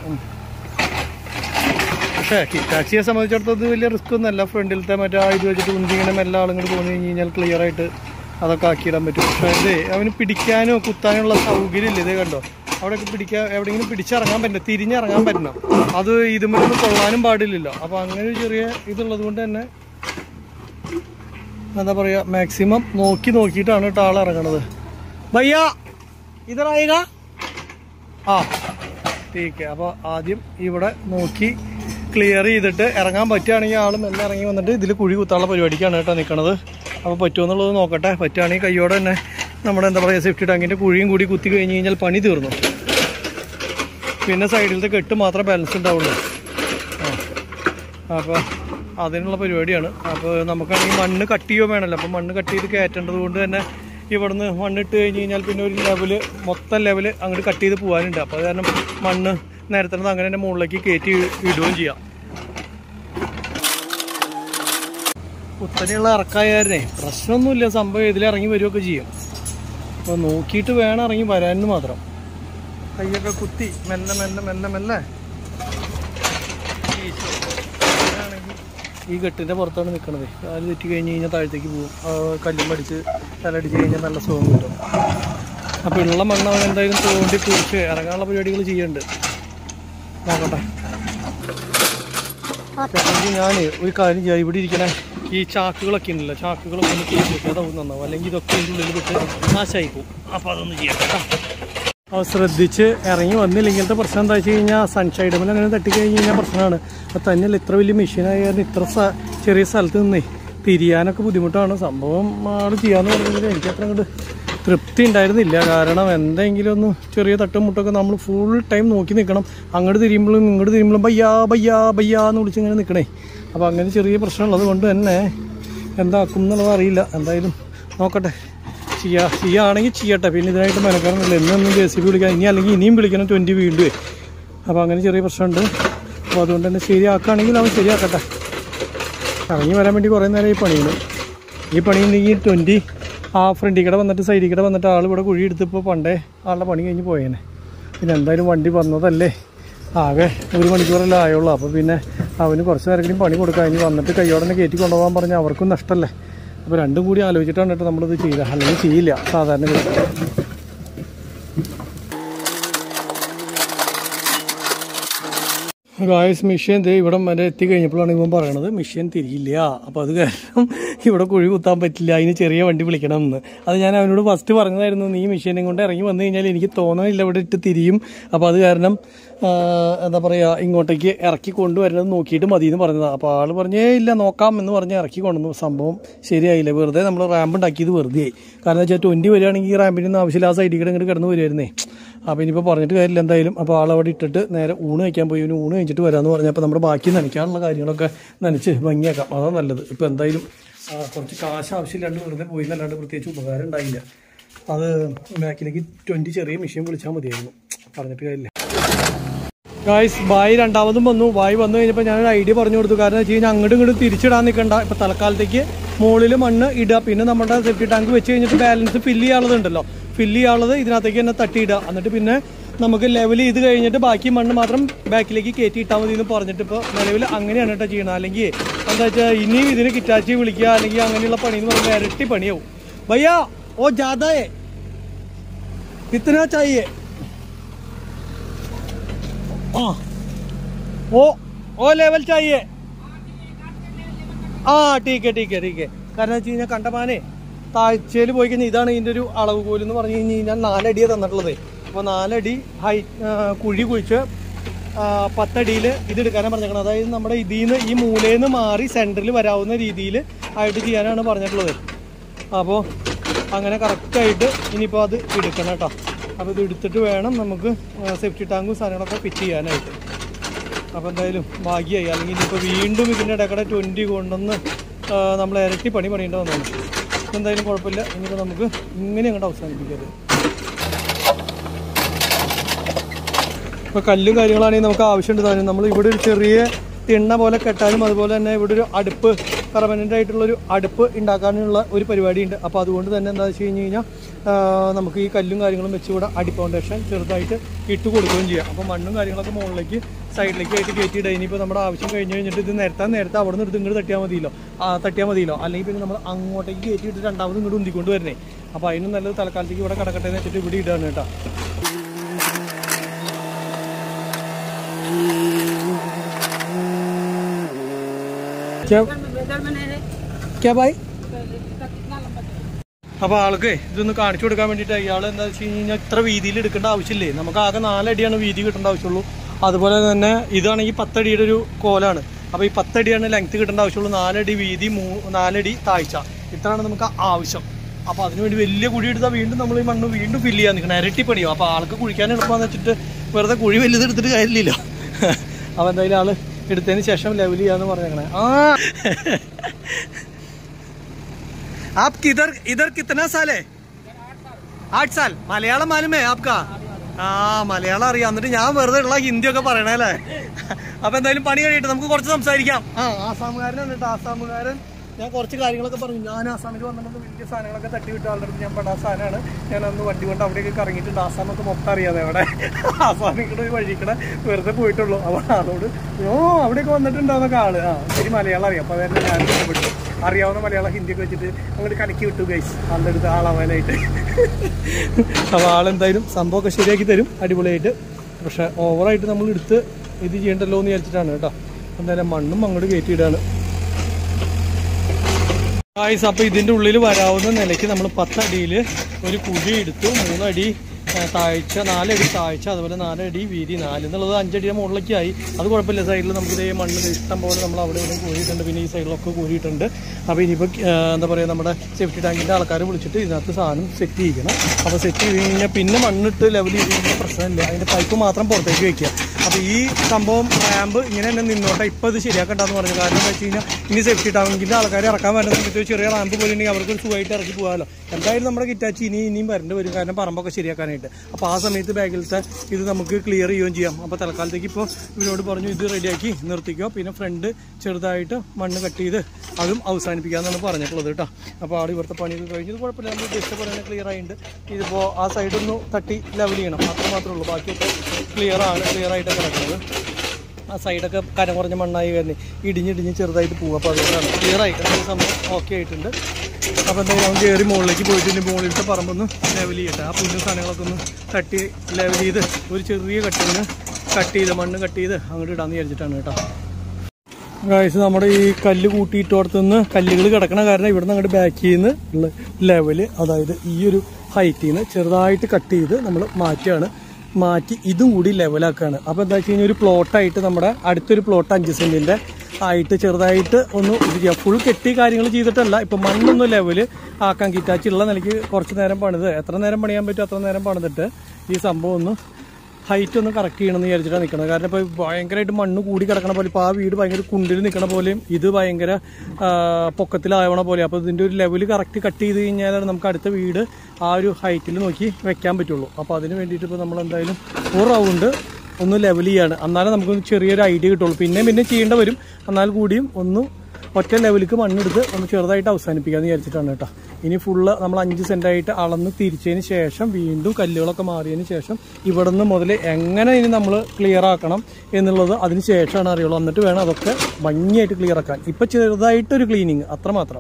S1: പക്ഷേ ഹിറ്റാച്ചിയെ സംബന്ധിച്ചിടത്തോളം ഇത് വലിയ റിസ്ക് ഒന്നുമല്ല. ഫ്രണ്ടിലത്തെ മറ്റേ ഇത് വെച്ചിട്ട് കുന്തിങ്ങനെ എല്ലാ ആളുകൾ പോന്നു കഴിഞ്ഞ് കഴിഞ്ഞാൽ ക്ലിയറായിട്ട് അതൊക്കെ ആക്കിയിടാൻ പറ്റും. പക്ഷേ ഇത് അവന് പിടിക്കാനോ കുത്താനുള്ള സൗകര്യം ഇല്ല. ഇതേ കണ്ടോ അവിടെയൊക്കെ എവിടെയെങ്കിലും പിടിച്ചിറങ്ങാൻ പറ്റില്ല, തിരിഞ്ഞിറങ്ങാൻ പറ്റണം. അത് ഇതുമൊന്നും കൊള്ളാനും പാടില്ലല്ലോ. അപ്പോൾ അങ്ങനെ ഒരു ചെറിയ ഇതുള്ളത് കൊണ്ട് തന്നെ എന്താ പറയുക മാക്സിമം നോക്കിയിട്ടാണ് കേട്ടോ ആൾ ഇറങ്ങണത്. ഭയ്യ ഇതറായിക ആ ടീക്ക്. അപ്പോൾ ആദ്യം ഇവിടെ നോക്കി ക്ലിയർ ചെയ്തിട്ട് ഇറങ്ങാൻ പറ്റുകയാണെങ്കിൽ ആളും എല്ലാം ഇറങ്ങി വന്നിട്ട് ഇതിൽ കുഴി കുത്താനുള്ള പരിപാടിക്കാണ് കേട്ടോ നിൽക്കണത്. അപ്പോൾ പറ്റുമെന്നുള്ളത് നോക്കട്ടെ. പറ്റുകയാണെങ്കിൽ കയ്യോടെ തന്നെ നമ്മുടെ എന്താ പറയുക സേഫ്റ്റി ടാങ്കിൻ്റെ കുഴിയും കൂടി കുത്തി കഴിഞ്ഞ് കഴിഞ്ഞാൽ പണി തീർന്നു. പിന്നെ സൈഡിലത്തെ കെട്ട് മാത്രമേ ബാലൻസ് ഉണ്ടാവുള്ളൂ. അപ്പോൾ അതിനുള്ള പരിപാടിയാണ്. അപ്പോൾ നമുക്കാണെങ്കിൽ മണ്ണ് കട്ട് ചെയ്യുകയോ വേണമല്ലോ. അപ്പോൾ മണ്ണ് കട്ട് ചെയ്ത് കയറ്റേണ്ടത് കൊണ്ട് തന്നെ ഇവിടുന്ന് മണ്ണിട്ട് കഴിഞ്ഞ് കഴിഞ്ഞാൽ പിന്നെ ഒരു മൊത്തം ലെവൽ അങ്ങോട്ട് കട്ട് ചെയ്ത് പോകാനുണ്ട്. അപ്പോൾ അത് കാരണം മണ്ണ് നേരത്തെ അങ്ങനെ തന്നെ മുകളിലേക്ക് കയറ്റി ഇടുകയും ചെയ്യാം. കുത്തനെയുള്ള ഇറക്കായാലേ പ്രശ്നമൊന്നുമില്ല. സംഭവം ഇതിലിറങ്ങി വരികയൊക്കെ ചെയ്യും. അപ്പോൾ നോക്കിയിട്ട് വേണം ഇറങ്ങി വരാനും മാത്രം. കൈയൊക്കെ കുത്തി മെല്ലെ ഈ കെട്ടിൻ്റെ പുറത്താണ് നിൽക്കണത്. കാല് തെറ്റി കഴിഞ്ഞ് കഴിഞ്ഞാൽ താഴത്തേക്ക് പോകും. കല്ലും പഠിച്ച് തലടിച്ച് കഴിഞ്ഞാൽ നല്ല സുഖം കിട്ടും. അപ്പോൾ ഉള്ള മണ്ണ് അവൻ എന്തായാലും തോണ്ടി കുറിച്ച് ഇറങ്ങാനുള്ള പരിപാടികൾ ചെയ്യുന്നുണ്ട്. നോക്കട്ടെ. ഞാൻ ഒരു കാര്യം ചെയ്യാം, ഇവിടെ ഇരിക്കണേ ഈ ചാക്കുകളൊക്കെ ഉണ്ടല്ലോ, ചാക്കുകളൊക്കെ ഒന്ന് കേസ് വെക്കുക, അതൊന്നും നന്നാവും. അല്ലെങ്കിൽ ഇതൊക്കെ ഉള്ളിൽ വിട്ട് നാശമായി പോകും. അപ്പോൾ അതൊന്നും ചെയ്യാം കേട്ടോ. അത് ശ്രദ്ധിച്ച് ഇറങ്ങി വന്നില്ല. ഇങ്ങനത്തെ പ്രശ്നം എന്താ വെച്ച് കഴിഞ്ഞാൽ സൺഷൈഡ് മേലെ അങ്ങനെ തട്ടിക്കഴിഞ്ഞ് കഴിഞ്ഞാൽ പ്രശ്നമാണ്. അത് തന്നെയല്ല, ഇത്ര വലിയ മെഷീനായ കാരണം ഇത്ര ചെറിയ സ്ഥലത്ത് നിന്നേ തിരിയാനൊക്കെ ബുദ്ധിമുട്ടാണ്. സംഭവം ആൾ ചെയ്യാമെന്ന് പറഞ്ഞെങ്കിൽ എനിക്കത്ര അങ്ങോട്ട് തൃപ്തി ഉണ്ടായിരുന്നില്ല. കാരണം എന്തെങ്കിലും ഒന്ന് ചെറിയ തട്ടും മുട്ടൊക്കെ നമ്മൾ ഫുൾ ടൈം നോക്കി നിൽക്കണം. അങ്ങോട്ട് തിരിയുമ്പോഴും ഇങ്ങോട്ട് തിരിയുമ്പോഴും ബയ്യാ ബയ്യാ ബയ്യാ എന്ന് വിളിച്ച് ഇങ്ങനെ നിൽക്കണേ. അപ്പോൾ അങ്ങനെ ചെറിയ പ്രശ്നമുള്ളത് കൊണ്ട് തന്നെ എന്താക്കും എന്നുള്ളത് അറിയില്ല. എന്തായാലും നോക്കട്ടെ, ചെയ്യുകയാണെങ്കിൽ ചെയ്യട്ടെ. പിന്നെ ഇതിനായിട്ട് മെനക്കാറൊന്നുമില്ല. എന്നൊന്നും JCB വിളിക്കാം, ഇനി അല്ലെങ്കിൽ ഇനിയും വിളിക്കണം 20 വീണ്ടും. അപ്പോൾ അങ്ങനെ ചെറിയ പ്രശ്നമുണ്ട്. അപ്പോൾ അതുകൊണ്ട് തന്നെ ശരിയാക്കുകയാണെങ്കിൽ അവൻ ശരിയാക്കട്ടെ. ഇറങ്ങി വരാൻ വേണ്ടി കുറേ നേരം ഈ പണിയുണ്ട്. ഈ പണിയുണ്ടെങ്കിൽ 20 ആ ഫ്രണ്ടിൽ കൂടെ വന്നിട്ട് സൈഡിൽ കൂടെ വന്നിട്ട് ആൾ ഇവിടെ കുഴി എടുത്തിപ്പോൾ പണ്ടേ ആളുടെ പണി കഴിഞ്ഞ് പോയേനെ. പിന്നെ എന്തായാലും വണ്ടി വന്നതല്ലേ, ആകെ 1 മണിക്കൂറല്ലേ ആയുള്ളൂ. അപ്പോൾ പിന്നെ അവന് കുറച്ച് നേരമെങ്കിലും പണി കൊടുക്കാം. ഇനി വന്നിട്ട് കയ്യോടെ തന്നെ കയറ്റി കൊണ്ടുപോകാൻ പറഞ്ഞാൽ അവർക്കും നഷ്ടമല്ലേ. അപ്പോൾ രണ്ടും കൂടി ആലോചിച്ചിട്ടാണ് കേട്ടോ നമ്മളിത് ചെയ്ത, അല്ലെങ്കിൽ ചെയ്യില്ല സാധാരണ. ഗായ്സ്, മെഷീൻ ഇവിടം വരെ എത്തിക്കഴിഞ്ഞപ്പോഴാണ് ഇവൻ പറയണത് മെഷീൻ തിരിയില്ല. അപ്പോൾ അത് കാരണം ഇവിടെ കുഴി കുത്താൻ പറ്റില്ല, അതിന് ചെറിയ വണ്ടി വിളിക്കണം എന്ന്. അത് ഞാൻ അവനോട് ഫസ്റ്റ് പറഞ്ഞതായിരുന്നു, നീ മെഷീനെ കൊണ്ട് ഇറങ്ങി വന്നു കഴിഞ്ഞാൽ എനിക്ക് തോന്നണില്ല ഇവിടെ ഇട്ട് തിരിയും. അപ്പോൾ അത് കാരണം എന്താ പറയുക, ഇങ്ങോട്ടേക്ക് ഇറക്കി കൊണ്ടുവരുന്നത് നോക്കിയിട്ട് മതി എന്ന് പറഞ്ഞതാണ്. അപ്പോൾ ആൾ പറഞ്ഞേ ഇല്ല നോക്കാം എന്ന് പറഞ്ഞ് ഇറക്കി കൊണ്ടുവന്നു. സംഭവം ശരിയായില്ല. വെറുതെ നമ്മൾ റാമ്പ് ഉണ്ടാക്കിയത് വെറുതെ ആയി. കാരണം വെച്ചാൽ 20 വരികയാണെങ്കിൽ ഈ റാമ്പിനൊന്നും ആവശ്യമില്ല, ആ സൈഡിൽ കൂടെ ഇങ്ങോട്ട് കിടന്ന് വരുമായിരുന്നേ. അപ്പോൾ ഇനിയിപ്പോൾ പറഞ്ഞിട്ട് കാര്യമില്ല എന്തായാലും. അപ്പോൾ ആളവിടെ ഇട്ടിട്ട് നേരെ ഊണ് കഴിക്കാൻ പോയി. ഊണ് കഴിച്ചിട്ട് വരാമെന്ന് പറഞ്ഞപ്പോൾ നമ്മുടെ ബാക്കി നനയ്ക്കാനുള്ള കാര്യങ്ങളൊക്കെ നനച്ച് ഭംഗിയാക്കാം, അതാണ് നല്ലത്. ഇപ്പോൾ എന്തായാലും കുറച്ച് കാശ് ആവശ്യമില്ലാണ്ട് വെറുതെ പോയി എന്നല്ലാണ്ട് പ്രത്യേകിച്ച് ഉപകാരം ഉണ്ടായില്ല. അത് ബാക്കിലേക്ക് 20 ചെറിയ മെഷീൻ വിളിച്ചാൽ മതിയായിരുന്നു, പറഞ്ഞിട്ട് കാര്യമില്ല. ഗായ്സ്, ബായി രണ്ടാമതും വന്നു. ബായി വന്നു കഴിഞ്ഞപ്പോൾ ഞാനൊരു ഐഡിയ പറഞ്ഞു കൊടുത്തു. കാരണം വെച്ച് കഴിഞ്ഞാൽ അങ്ങോട്ടും ഇങ്ങോട്ടും തിരിച്ചിടാൻ നിൽക്കണ്ട. ഇപ്പോൾ തൽക്കാലത്തേക്ക് മുകളിൽ മണ്ണ് ഇടുക, പിന്നെ നമ്മുടെ സേഫ്റ്റി ടാങ്ക് വെച്ച് കഴിഞ്ഞിട്ട് ബാലൻസ് ഫില്ല് ചെയ്യാനുള്ളതുണ്ടല്ലോ, ഫില്ല് ചെയ്യാനുള്ളത് ഇതിനകത്തേക്ക് തന്നെ തട്ടിയിടുക. എന്നിട്ട് പിന്നെ നമുക്ക് ലെവൽ ചെയ്ത് കഴിഞ്ഞിട്ട് ബാക്കി മണ്ണ് മാത്രം ബാക്കിലേക്ക് കയറ്റി ഇട്ടാൽ മതി എന്ന് പറഞ്ഞിട്ട് ഇപ്പോൾ നിലവിൽ അങ്ങനെയാണ് കേട്ടോ ചെയ്യണം. അല്ലെങ്കിൽ എന്താ വെച്ചാൽ ഇനിയും ഇതിന് കിറ്റാച്ചി വിളിക്കുക അല്ലെങ്കിൽ അങ്ങനെയുള്ള പണി എന്ന് പറഞ്ഞാൽ ഇരട്ടി പണിയാവും. ഭയ്യാ ഓ ജാദായേ കിतना चाहिए? ओ लेवल चाहिए. ठीक है. കാരണം വെച്ച് കഴിഞ്ഞാൽ കണ്ടമാനെ താഴ്ചയിൽ പോയി കഴിഞ്ഞാൽ ഇതാണ് ഇതിൻ്റെ ഒരു അളവ് കോല് എന്ന് പറഞ്ഞു കഴിഞ്ഞാൽ 4 അടിയാണ് തന്നിട്ടുള്ളത്. അപ്പോൾ 4 അടി കുഴി കുഴിച്ച് 10 അടിയിൽ ഇതെടുക്കാനാണ് പറഞ്ഞേക്കണം. അതായത് നമ്മുടെ ഇതിൽ നിന്ന് ഈ മൂലയിൽ നിന്ന് മാറി സെൻറ്ററിൽ വരാവുന്ന രീതിയിൽ ആയിട്ട് ചെയ്യാനാണ് പറഞ്ഞിട്ടുള്ളത്. അപ്പോൾ അങ്ങനെ കറക്റ്റായിട്ട് ഇനിയിപ്പോൾ അത് എടുക്കണം കേട്ടോ. അപ്പോൾ ഇത് എടുത്തിട്ട് വേണം നമുക്ക് സേഫ്റ്റി ടാങ്കും സാധനങ്ങളൊക്കെ ഫിറ്റ് ചെയ്യാനായിട്ട്. അപ്പോൾ എന്തായാലും ഭാഗ്യമായി. അല്ലെങ്കിൽ ഇനിയിപ്പോൾ വീണ്ടും ഇതിൻ്റെ ഇടയ്ക്കടെ 20 കൊണ്ടൊന്ന് നമ്മൾ ഇരട്ടി പണി പണിയേണ്ട വന്നതാണ്. എന്തായാലും കുഴപ്പമില്ല. ഇനിയിപ്പോൾ നമുക്ക് ഇങ്ങനെ അങ്ങോട്ട് അവസാനിപ്പിക്കരുത്. ഇപ്പോൾ കല്ലും കാര്യങ്ങളാണെങ്കിൽ നമുക്ക് ആവശ്യമുണ്ട് താനും. നമ്മൾ ഇവിടെ ഒരു ചെറിയ തിണ്ണ പോലെ കെട്ടാനും അതുപോലെ തന്നെ ഇവിടെ ഒരു അടുപ്പ്, പെർമനൻ്റ് ആയിട്ടുള്ളൊരു അടുപ്പ് ഉണ്ടാക്കാനുള്ള ഒരു പരിപാടിയുണ്ട്. അപ്പോൾ അതുകൊണ്ട് തന്നെ എന്താ വെച്ച് കഴിഞ്ഞ് കഴിഞ്ഞാൽ നമുക്ക് ഈ കല്ലും കാര്യങ്ങളും വെച്ച് ഇവിടെ അടി ഫൗണ്ടേഷൻ ചെറുതായിട്ട് ഇട്ട് കൊടുക്കുകയും ചെയ്യാം. അപ്പോൾ മണ്ണും കാര്യങ്ങളൊക്കെ മുകളിലേക്ക് സൈഡിലേക്ക് ആയിട്ട് കയറ്റിയിടുക. ഇനിയിപ്പോൾ നമ്മുടെ ആവശ്യം കഴിഞ്ഞ് കഴിഞ്ഞിട്ട് ഇത് നേരത്തെ അവിടെ നിന്ന് എടുത്ത് ഇങ്ങോട്ട് തട്ടിയാൽ മതിയല്ലോ. അല്ലെങ്കിൽ പിന്നെ നമ്മൾ അങ്ങോട്ടേക്ക് കയറ്റിയിട്ട് രണ്ടാമത് ഇങ്ങോട്ട് ഉന്തിക്കൊണ്ട് വരണേ. അപ്പോൾ അതിനും നല്ലത് തൽക്കാലത്തേക്ക് ഇവിടെ കിടക്കട്ടെ എന്ന് വെച്ചിട്ട് ഇവിടെ ഇടുകയാണ് കേട്ടോ. അപ്പോൾ ആൾക്ക് ഇതൊന്ന് കാണിച്ചു കൊടുക്കാൻ വേണ്ടിയിട്ട് ഇയാൾ എന്താ വെച്ച് കഴിഞ്ഞാൽ ഇത്ര വീതിയിൽ എടുക്കേണ്ട ആവശ്യമില്ലേ. നമുക്ക് ആകെ 4 അടിയാണ് വീതി കിട്ടേണ്ട ആവശ്യമുള്ളൂ. അതുപോലെ തന്നെ ഇതാണെങ്കിൽ 10 അടിയുടെ ഒരു കോലാണ്. അപ്പോൾ ഈ 10 അടിയാണ് ലെങ്ത്ത് കിട്ടേണ്ട ആവശ്യമുള്ളൂ. 4 അടി വീതി, 4 അടി താഴ്ച, ഇത്രയാണ് നമുക്ക് ആവശ്യം. അപ്പോൾ അതിനുവേണ്ടി വലിയ കുഴി എടുത്താൽ വീണ്ടും നമ്മൾ ഈ മണ്ണ് വീണ്ടും ഫില്ല് ചെയ്യാൻ നിൽക്കണം, ഇരട്ടി പണിയോ. അപ്പോൾ ആൾക്ക് കുഴിക്കാൻ എളുപ്പമാണെന്ന് വെച്ചിട്ട് വെറുതെ കുഴി വലുതെടുത്തിട്ട് കാര്യമില്ലല്ലോ. അപ്പോൾ എന്തായാലും ആൾ എടുത്തതിന് ശേഷം ലെവൽ ചെയ്യാന്ന് പറഞ്ഞേക്കണേ. आप इधर कितना साल है? 8 साल. മലയാളം മാലുമേ ആപ്കാ? മലയാളം അറിയാം. എന്നിട്ട് ഞാൻ വെറുതെ ഉള്ള ഹിന്ദിയൊക്കെ പറയണല്ലേ. അപ്പൊ എന്തായാലും പണി കഴിയട്ടെ, നമുക്ക് കുറച്ച് സംസാരിക്കാം. ആസാമുകാരനാണ് കേട്ടോ. ആസാമുകാരൻ ഞാൻ കുറച്ച് കാര്യങ്ങളൊക്കെ പറഞ്ഞു. ഞാൻ ആസാമിൽ വന്നിട്ട് വലിയ സാധനങ്ങളൊക്കെ തട്ടി വിട്ട ആളുടെ അടുത്ത് ഞാൻ പറഞ്ഞ ആ സാധനമാണ്. ഞാൻ അന്ന് വണ്ടി കൊണ്ട് അവിടെയൊക്കെ കറങ്ങിയിട്ടുണ്ട്. ആസാമൊക്കെ മൊത്തം അറിയാതെ അവിടെ ആസാമിക്കൂടെ ഒരു വഴിക്കടെ വെറുതെ പോയിട്ടുള്ളൂ. അപ്പോൾ അതോട് അവിടെയൊക്കെ വന്നിട്ടുണ്ടാവുന്നൊക്കെ ആള് ശരി മലയാളം അറിയാം. അപ്പോൾ അതായത് ഞാൻ ഇഷ്ടപ്പെട്ടു. അറിയാവുന്ന മലയാളം ഹിന്ദിയൊക്കെ വെച്ചിട്ട് അങ്ങോട്ട് കലക്കി വിട്ടു ഗൈസ് ആളുടെ അടുത്ത് ആളാവാനായിട്ട്. അപ്പോൾ ആളെന്തായാലും സംഭവമൊക്കെ ശരിയാക്കി തരും അടിപൊളിയായിട്ട്. പക്ഷേ ഓവറായിട്ട് നമ്മൾ എടുത്ത് ഇത് ചെയ്യണ്ടല്ലോ എന്ന് വിചാരിച്ചിട്ടാണ് കേട്ടോ. എന്തായാലും മണ്ണും അങ്ങോട്ട് കയറ്റിയിടാണ് ഗൈസ്. അപ്പോൾ ഇതിൻ്റെ ഉള്ളിൽ വരാവുന്ന നിലയ്ക്ക് നമ്മൾ 10 അടിയിൽ ഒരു കുഴി എടുത്തു. 3 അടി താഴ്ച, 4 അടി താഴ്ച, അതുപോലെ 4 അടി വീതി, 4 എന്നുള്ളത് 5 അടിയുടെ മുകളിലേക്കായി. അത് കുഴപ്പമില്ല. സൈഡിൽ നമുക്ക് ഇതേ മണ്ണ് ഇഷ്ടം പോലെ നമ്മൾ അവിടെ ഇവിടെ കോരിയിട്ടുണ്ട്. പിന്നെ ഈ സൈഡിലൊക്കെ കോരിയിട്ടുണ്ട്. അപ്പോൾ ഇനിയിപ്പോൾ എന്താ പറയുക, നമ്മുടെ സേഫ്റ്റി ടാങ്കിൻ്റെ ആൾക്കാരെ വിളിച്ചിട്ട് ഇതിനകത്ത് സാധനം സെറ്റ് ചെയ്യണം. അപ്പോൾ സെറ്റ് ചെയ്ത് കഴിഞ്ഞാൽ പിന്നെ മണ്ണിട്ട് ലെവൽ ചെയ്ത് കഴിഞ്ഞാൽ പ്രശ്നമില്ല. അതിൻ്റെ പൈപ്പ് മാത്രം പുറത്തേക്ക് വയ്ക്കുക. അപ്പോൾ ഈ സംഭവം റാമ്പ് ഇങ്ങനെ തന്നെ നിന്നോട്ടെ. ഇപ്പോൾ ഇത് ശരിയാക്കണ്ടെന്ന് പറഞ്ഞു. കാരണം എന്താ വെച്ച് കഴിഞ്ഞാൽ ഇനി സേഫ്റ്റി ടാങ്കിൻ്റെ ആൾക്കാരെ ഇറക്കാൻ വരുന്ന സമയത്ത് ചെറിയ റാമ്പ് പോലെ ഉണ്ടെങ്കിൽ അവർക്ക് സുഖമായിട്ട് ഇറക്കി പോകാമല്ലോ. എന്തായാലും നമ്മുടെ കിറ്റാച്ചി ഇനിയും വരേണ്ടി വരും. കാരണം പറമ്പൊക്കെ ശരിയാക്കാനായിട്ട്. അപ്പോൾ ആ സമയത്ത് ബാഗിലത്തെ ഇത് നമുക്ക് ക്ലിയർ ചെയ്യുകയും ചെയ്യാം. അപ്പോൾ തൽക്കാലത്തേക്ക് ഇപ്പോൾ ഇവരോട് പറഞ്ഞു ഇത് റെഡിയാക്കി നിർത്തിക്കോ. പിന്നെ ഫ്രണ്ട് ചെറുതായിട്ട് മണ്ണ് കട്ട് ചെയ്ത് അതും അവസാനിപ്പിക്കാമെന്നാണ് പറഞ്ഞിട്ടുള്ളത് കേട്ടോ. അപ്പോൾ ആൾ ഇവിടുത്തെ പണിയൊക്കെ കഴിഞ്ഞത് കുഴപ്പമില്ല. നമ്മൾ ഉദ്ദേശിച്ച പോലെ തന്നെ ക്ലിയർ ആയിട്ടുണ്ട്. ഇതിപ്പോൾ ആ സൈഡൊന്ന് തട്ടി ലെവൽ ചെയ്യണം മാത്രമേ ഉള്ളൂ. ബാക്കിയൊക്കെ ക്ലിയറായിട്ട് കിടക്കുന്നത്. ആ സൈഡൊക്കെ കനം കുറഞ്ഞ മണ്ണായി വരുന്നത് ഇടിഞ്ഞിടിഞ്ഞ് ചെറുതായിട്ട് പോകും. അപ്പോൾ അതുകൊണ്ടാണ് ക്ലിയറായി സംഭവം ഓക്കെ ആയിട്ടുണ്ട്. അപ്പോൾ എന്തായാലും അവൻ കയറി മുകളിലേക്ക് പോയിട്ട് മുകളിലത്തെ പറമ്പൊന്ന് ലെവൽ ചെയ്യട്ടെ. ആ പുല്ലും സാധനങ്ങളൊക്കെ ഒന്ന് തട്ടി ലെവൽ ചെയ്ത് ഒരു ചെറിയ കട്ടിന് കട്ട് ചെയ്ത് മണ്ണ് കട്ട് ചെയ്ത് അങ്ങോട്ട് ഇടാന്ന് വിചാരിച്ചിട്ടാണ് കേട്ടോ. ഗൈസ് നമ്മുടെ ഈ കല്ല് കൂട്ടിയിട്ടോടത്തുനിന്ന് കല്ലുകൾ കിടക്കണ കാരണം ഇവിടുന്ന് അങ്ങോട്ട് ബാക്കിൽ നിന്ന് ഉള്ള ലെവല്, അതായത് ഈ ഒരു ഹൈറ്റിൽ നിന്ന് ചെറുതായിട്ട് കട്ട് ചെയ്ത് നമ്മൾ മാറ്റി ഇതും കൂടി ലെവലാക്കുകയാണ്. അപ്പോൾ എന്താ വെച്ച് കഴിഞ്ഞാൽ ഒരു പ്ലോട്ടായിട്ട് നമ്മുടെ അടുത്തൊരു പ്ലോട്ട് 5 സെൻറ്റിൻ്റെ ആയിട്ട് ചെറുതായിട്ട് ഒന്ന് ഇത് ചെയ്യാം. ഫുൾ കെട്ടി കാര്യങ്ങൾ ചെയ്തിട്ടല്ല. ഇപ്പം മണ്ണൊന്ന് ലെവല് ആക്കാൻ കിറ്റാച്ചുള്ള നിലയ്ക്ക് കുറച്ച് നേരം പണിത് എത്ര നേരം പണിയാൻ പറ്റും അത്ര നേരം പണിതിട്ട് ഈ സംഭവം ഒന്ന് ഹൈറ്റ് ഒന്ന് കറക്റ്റ് ചെയ്യണമെന്ന് വിചാരിച്ചിട്ടാണ് നിൽക്കുന്നത്. കാരണം ഇപ്പോൾ ഭയങ്കരമായിട്ട് മണ്ണ് കൂടി കിടക്കണ പോലെ, ഇപ്പോൾ ആ വീട് ഭയങ്കര കുണ്ടിൽ നിൽക്കണ പോലെയും ഇത് ഭയങ്കര പൊക്കത്തിലാവണ പോലെ. അപ്പോൾ ഇതിൻ്റെ ഒരു ലെവല് കറക്റ്റ് കട്ട് ചെയ്ത് കഴിഞ്ഞാലാണ് നമുക്ക് അടുത്ത വീട് ആ ഒരു ഹൈറ്റിൽ നോക്കി വെക്കാൻ പറ്റുള്ളൂ. അപ്പോൾ അതിന് വേണ്ടിയിട്ട് ഇപ്പോൾ നമ്മൾ എന്തായാലും ഒരു റൗണ്ട് ഒന്ന് ലെവൽ ചെയ്യാണ്. എന്നാലും നമുക്കൊന്ന് ചെറിയൊരു ഐഡിയ കിട്ടുള്ളൂ. പിന്നെ ചെയ്യേണ്ട വരും. എന്നാൽ കൂടിയും ഒന്ന് ഒറ്റ ലെവലിക്ക് മണ്ണെടുത്ത് ഒന്ന് ചെറുതായിട്ട് അവസാനിപ്പിക്കാമെന്ന് വിചാരിച്ചിട്ടാണ് കേട്ടോ. ഇനി ഫുള്ള് നമ്മൾ 5 സെൻറ്റായിട്ട് അളന്ന് തിരിച്ചതിന് ശേഷം വീണ്ടും കല്ലുകളൊക്കെ മാറിയതിന് ശേഷം ഇവിടെ നിന്ന് മുതൽ എങ്ങനെ ഇനി നമ്മൾ ക്ലിയർ ആക്കണം എന്നുള്ളത് അതിന് ശേഷമാണ് അറിയുള്ളൂ. എന്നിട്ട് വേണം അതൊക്കെ ഭംഗിയായിട്ട് ക്ലിയർ ആക്കാൻ. ഇപ്പം ചെറുതായിട്ടൊരു ക്ലീനിങ് അത്രമാത്രം.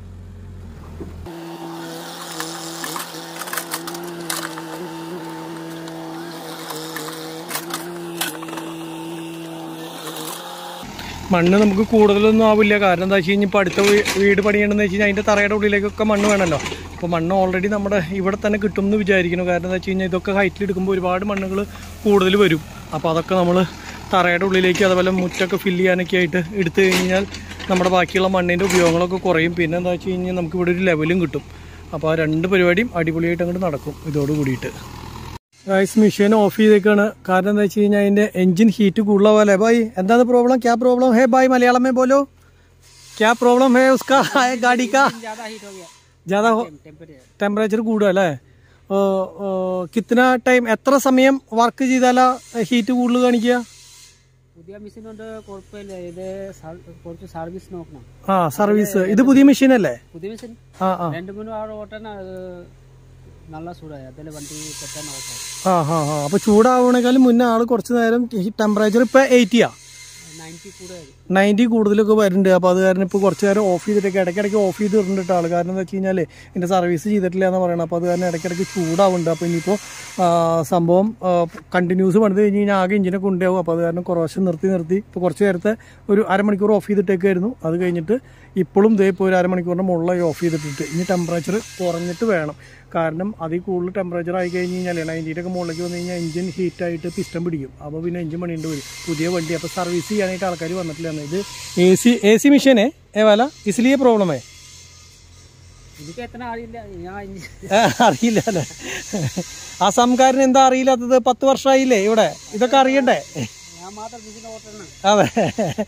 S1: മണ്ണ് നമുക്ക് കൂടുതലൊന്നും ആവില്ല. കാരണം എന്താ വെച്ച് കഴിഞ്ഞാൽ ഇപ്പോൾ അടുത്ത വീട് പണിയണമെന്ന് വെച്ച് കഴിഞ്ഞാൽ അതിൻ്റെ തറയുടെ ഉള്ളിലേക്കൊക്കെ മണ്ണ് വേണമല്ലോ. അപ്പോൾ മണ്ണ് ഓൾറെഡി നമ്മുടെ ഇവിടെ തന്നെ കിട്ടും എന്ന് വിചാരിക്കുന്നു. കാരണം എന്താ വെച്ച് കഴിഞ്ഞാൽ ഇതൊക്കെ ഹൈറ്റിൽ എടുക്കുമ്പോൾ ഒരുപാട് മണ്ണുകൾ കൂടുതൽ വരും. അപ്പോൾ അതൊക്കെ നമ്മൾ തറയുടെ ഉള്ളിലേക്ക് അതുപോലെ മുറ്റൊക്കെ ഫില്ല് ചെയ്യാനൊക്കെ ആയിട്ട് എടുത്തു കഴിഞ്ഞാൽ നമ്മുടെ ബാക്കിയുള്ള മണ്ണിൻ്റെ ഉപയോഗങ്ങളൊക്കെ കുറയും. പിന്നെ എന്താ വെച്ച് കഴിഞ്ഞാൽ നമുക്കിവിടെ ഒരു ലെവലും കിട്ടും. അപ്പോൾ ആ 2 പരിപാടിയും അടിപൊളിയായിട്ട് അങ്ങോട്ട് നടക്കും ഇതോട് കൂടിയിട്ട്. ഗൈസ് മെഷീൻ ഓഫ് ചെയ്തേക്കാണ്. കാരണം എന്താ വെച്ച് കഴിഞ്ഞാൽ അതിൻ്റെ എഞ്ചിൻ ഹീറ്റ് കൂടുതൽ പോലെ. ഭായ് എന്താണ് പ്രോബ്ലം? ക്യാ പ്രോബ്ലം ഹേ ഭായ്? മലയാളം में बोलो क्या प्रॉब्लम है उसका गाड़ी का? ज़्यादा ടെമ്പറേച്ചർ കൂടുക അല്ലേ? കിത്തന ടൈം എത്ര സമയം വർക്ക് ചെയ്താലാ ഹീറ്റ് കൂടുതൽ കാണിക്കുക? സർവീസ് ഇത് പുതിയ മെഷീൻ അല്ലേ? അപ്പൊ ചൂടാവണേക്കാളും മുന്നേ ആള് കുറച്ച് നേരം ടെമ്പറേച്ചർ ഇപ്പൊ 80 90 കൂടുതലൊക്കെ വരുന്നുണ്ട്. അപ്പോൾ അത് കാരണം ഇപ്പോൾ കുറച്ച് നേരം ഓഫ് ചെയ്തിട്ടൊക്കെ ഇടയ്ക്കിടയ്ക്ക് ഓഫ് ചെയ്ത് ഇട്ടിട്ട് ആൾ. കാരണം എന്താ വെച്ച് കഴിഞ്ഞാൽ എൻ്റെ സർവീസ് ചെയ്തിട്ടില്ല എന്ന് പറയണം. അപ്പോൾ അത് കാരണം ഇടയ്ക്കിടയ്ക്ക് ചൂടാവുന്നുണ്ട്. അപ്പോൾ ഇനിയിപ്പോൾ സംഭവം കണ്ടിന്യൂസ് പണിത് കഴിഞ്ഞ് കഴിഞ്ഞാൽ ആകെ എഞ്ചിനൊക്കെ ഉണ്ടാവും. അപ്പോൾ അത് കാരണം കുറച്ച് നിർത്തി ഇപ്പോൾ കുറച്ച് നേരത്തെ ഒരു അരമണിക്കൂർ ഓഫ് ചെയ്തിട്ടേക്കായിരുന്നു. അത് കഴിഞ്ഞിട്ട് ഇപ്പോഴും ഇതേ ഇപ്പോൾ ഒരു അരമണിക്കൂറിൻ്റെ മുകളിലായി ഓഫ് ചെയ്തിട്ടിട്ട് ഇനി ടെമ്പറേച്ചർ കുറഞ്ഞിട്ട് വേണം. കാരണം അതിൽ കൂടുതൽ ടെമ്പറേച്ചർ ആയി കഴിഞ്ഞ് കഴിഞ്ഞാൽ 90 മുകളിലേക്ക് വന്നു കഴിഞ്ഞാൽ എഞ്ചിൻ ഹീറ്റായിട്ട് പിസ്റ്റം പിടിക്കും. അപ്പോൾ പിന്നെ എഞ്ചിൻ പണിയേണ്ടി വരും. പുതിയ വണ്ടി അപ്പോൾ സർവീസ് ചെയ്യാനായിട്ട് ആൾക്കാർ വന്നിട്ടില്ല. ഇത് AC मशीन है ये वाला, इसलिए प्रॉब्लम है. അറിയില്ല അല്ലേ? ആസാംകാരന് എന്താ അറിയില്ലാത്തത്? 10 വർഷമായില്ലേ ഇവിടെ, ഇതൊക്കെ അറിയണ്ടേ? അതെ.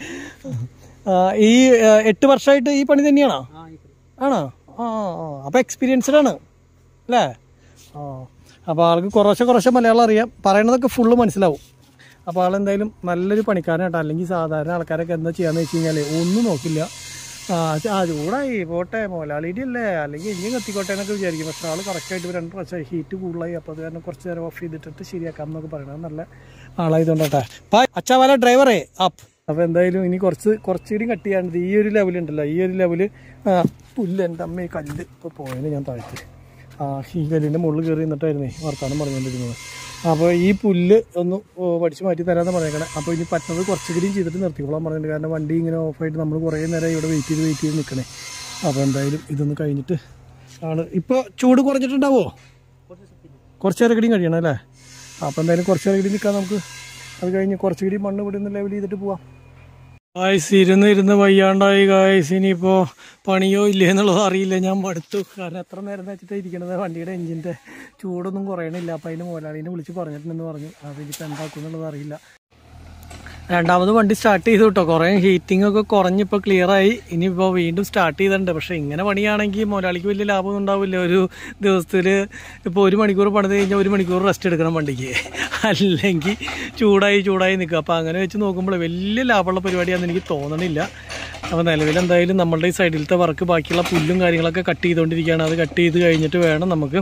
S1: ഈ 8 വർഷമായിട്ട് ഈ പണി തന്നെയാണോ? ആണോ? അപ്പോൾ എക്സ്പീരിയൻസ്ഡ് ആണ് അല്ലേ? അപ്പോൾ ആൾക്ക് കുറച്ച് മലയാളം അറിയാം. പറയണതൊക്കെ ഫുള്ള് മനസ്സിലാവും. അപ്പോൾ ആളെന്തായാലും നല്ലൊരു പണിക്കാരനാട്ടോ. അല്ലെങ്കിൽ സാധാരണ ആൾക്കാരൊക്കെ എന്താ ചെയ്യാന്ന് വെച്ച് കഴിഞ്ഞാൽ ഒന്നും നോക്കില്ല, ചൂടായി പോട്ടെ, മുതലാളിയുടെ അല്ലേ, അല്ലെങ്കിൽ ഇനിയും കത്തിക്കോട്ടെ എന്നൊക്കെ വിചാരിക്കും. പക്ഷേ ആൾ കറക്റ്റായിട്ട് 2 പ്രാവശ്യം ഹീറ്റ് കൂടുതലായി. അപ്പോൾ അത് കാരണം കുറച്ച് നേരം ഓഫ് ചെയ്തിട്ട് ശരിയാക്കാം എന്നൊക്കെ പറയണത് നല്ല ആളായതുകൊണ്ടാട്ടെ. അച്ഛാ വല ഡ്രൈവറേ അപ്പ്. അപ്പോൾ എന്തായാലും ഇനി കുറച്ചുകൂടി കട്ട് ചെയ്യാണ്ട് ഈ ഒരു ലെവലുണ്ടല്ലോ, ഈ ഒരു ലെവല് പുല്ല് എൻ്റെ അമ്മ ഈ കല്ല് ഇപ്പോൾ പോയതിന് ഞാൻ താഴ്ത്തി ഈ കല്ലിൻ്റെ മുകളിൽ കയറി നിന്നിട്ടായിരുന്നേ വർത്താനം പറഞ്ഞുകൊണ്ടിരുന്നത്. അപ്പോൾ ഈ പുല്ല് ഒന്ന് പഠിച്ച് മാറ്റി തരാമെന്ന് പറഞ്ഞേക്കണേ. അപ്പോൾ ഇനി പറ്റുന്നത് കുറച്ചുകൂടിയും ചെയ്തിട്ട് നിർത്തിക്കോളാൻ പറഞ്ഞിട്ടുണ്ട്. കാരണം വണ്ടി ഇങ്ങനെ ഓഫായിട്ട് നമ്മൾ കുറേ നേരം ഇവിടെ വെയിറ്റ് ചെയ്ത് നിൽക്കണേ. അപ്പോൾ എന്തായാലും ഇതൊന്ന് കഴിഞ്ഞിട്ട് ആണ്. ഇപ്പോൾ ചൂട് കുറഞ്ഞിട്ടുണ്ടാവോ? കുറച്ച് നേരം കൂടിയും കഴിയണം അല്ലേ? അപ്പോൾ എന്തായാലും കുറച്ച് നേരം കൂടി നിൽക്കാം നമുക്ക്. അത് കഴിഞ്ഞ് കുറച്ചുകൂടി മണ്ണ് ഇവിടെ നിന്ന് ലെവൽ ചെയ്തിട്ട് പോവാം. ഗായ്സ് ഇരുന്ന് വയ്യാണ്ടായി ഗായ്സ്. ഇനിയിപ്പോൾ പണിയോ ഇല്ലേ എന്നുള്ളത് അറിയില്ല. ഞാൻ മടുത്തു. കാരണം എത്ര നേരം വെച്ചിട്ടാണ് ഇരിക്കണത്. വണ്ടിയുടെ എഞ്ചിൻ്റെ ചൂടൊന്നും കുറയണില്ല. അപ്പോൾ അതിന് മുതലാളിനെ വിളിച്ച് പറഞ്ഞിട്ടുണ്ടെന്ന് പറഞ്ഞു. അത് ഇനിയിപ്പോൾ എന്താക്കും എന്നുള്ളത് അറിയില്ല. രണ്ടാമത് വണ്ടി സ്റ്റാർട്ട് ചെയ്തു കേട്ടോ. കുറേ ഹീറ്റിംഗ് ഒക്കെ കുറഞ്ഞിപ്പോൾ ക്ലിയറായി. ഇനിയിപ്പോൾ വീണ്ടും സ്റ്റാർട്ട് ചെയ്തിട്ടുണ്ട്. പക്ഷേ ഇങ്ങനെ പണിയാണെങ്കിൽ മുതലാളിക്ക് വലിയ ലാഭമൊന്നും ഉണ്ടാവില്ല. ഒരു ദിവസത്തിൽ ഇപ്പോൾ 1 മണിക്കൂർ പണിത് കഴിഞ്ഞാൽ 1 മണിക്കൂർ റെസ്റ്റ് എടുക്കണം വണ്ടിക്ക്. അല്ലെങ്കിൽ ചൂടായി നിൽക്കുക. അപ്പോൾ അങ്ങനെ വെച്ച് നോക്കുമ്പോൾ വലിയ ലാഭമുള്ള പരിപാടിയാണെന്ന് എനിക്ക് തോന്നണില്ല. അപ്പോൾ നിലവിൽ എന്തായാലും നമ്മളുടെ ഈ സൈഡിലത്തെ വർക്ക് ബാക്കിയുള്ള പുല്ലും കാര്യങ്ങളൊക്കെ കട്ട് ചെയ്തുകൊണ്ടിരിക്കുകയാണ്. അത് കട്ട് ചെയ്ത് കഴിഞ്ഞിട്ട് വേണം നമുക്ക്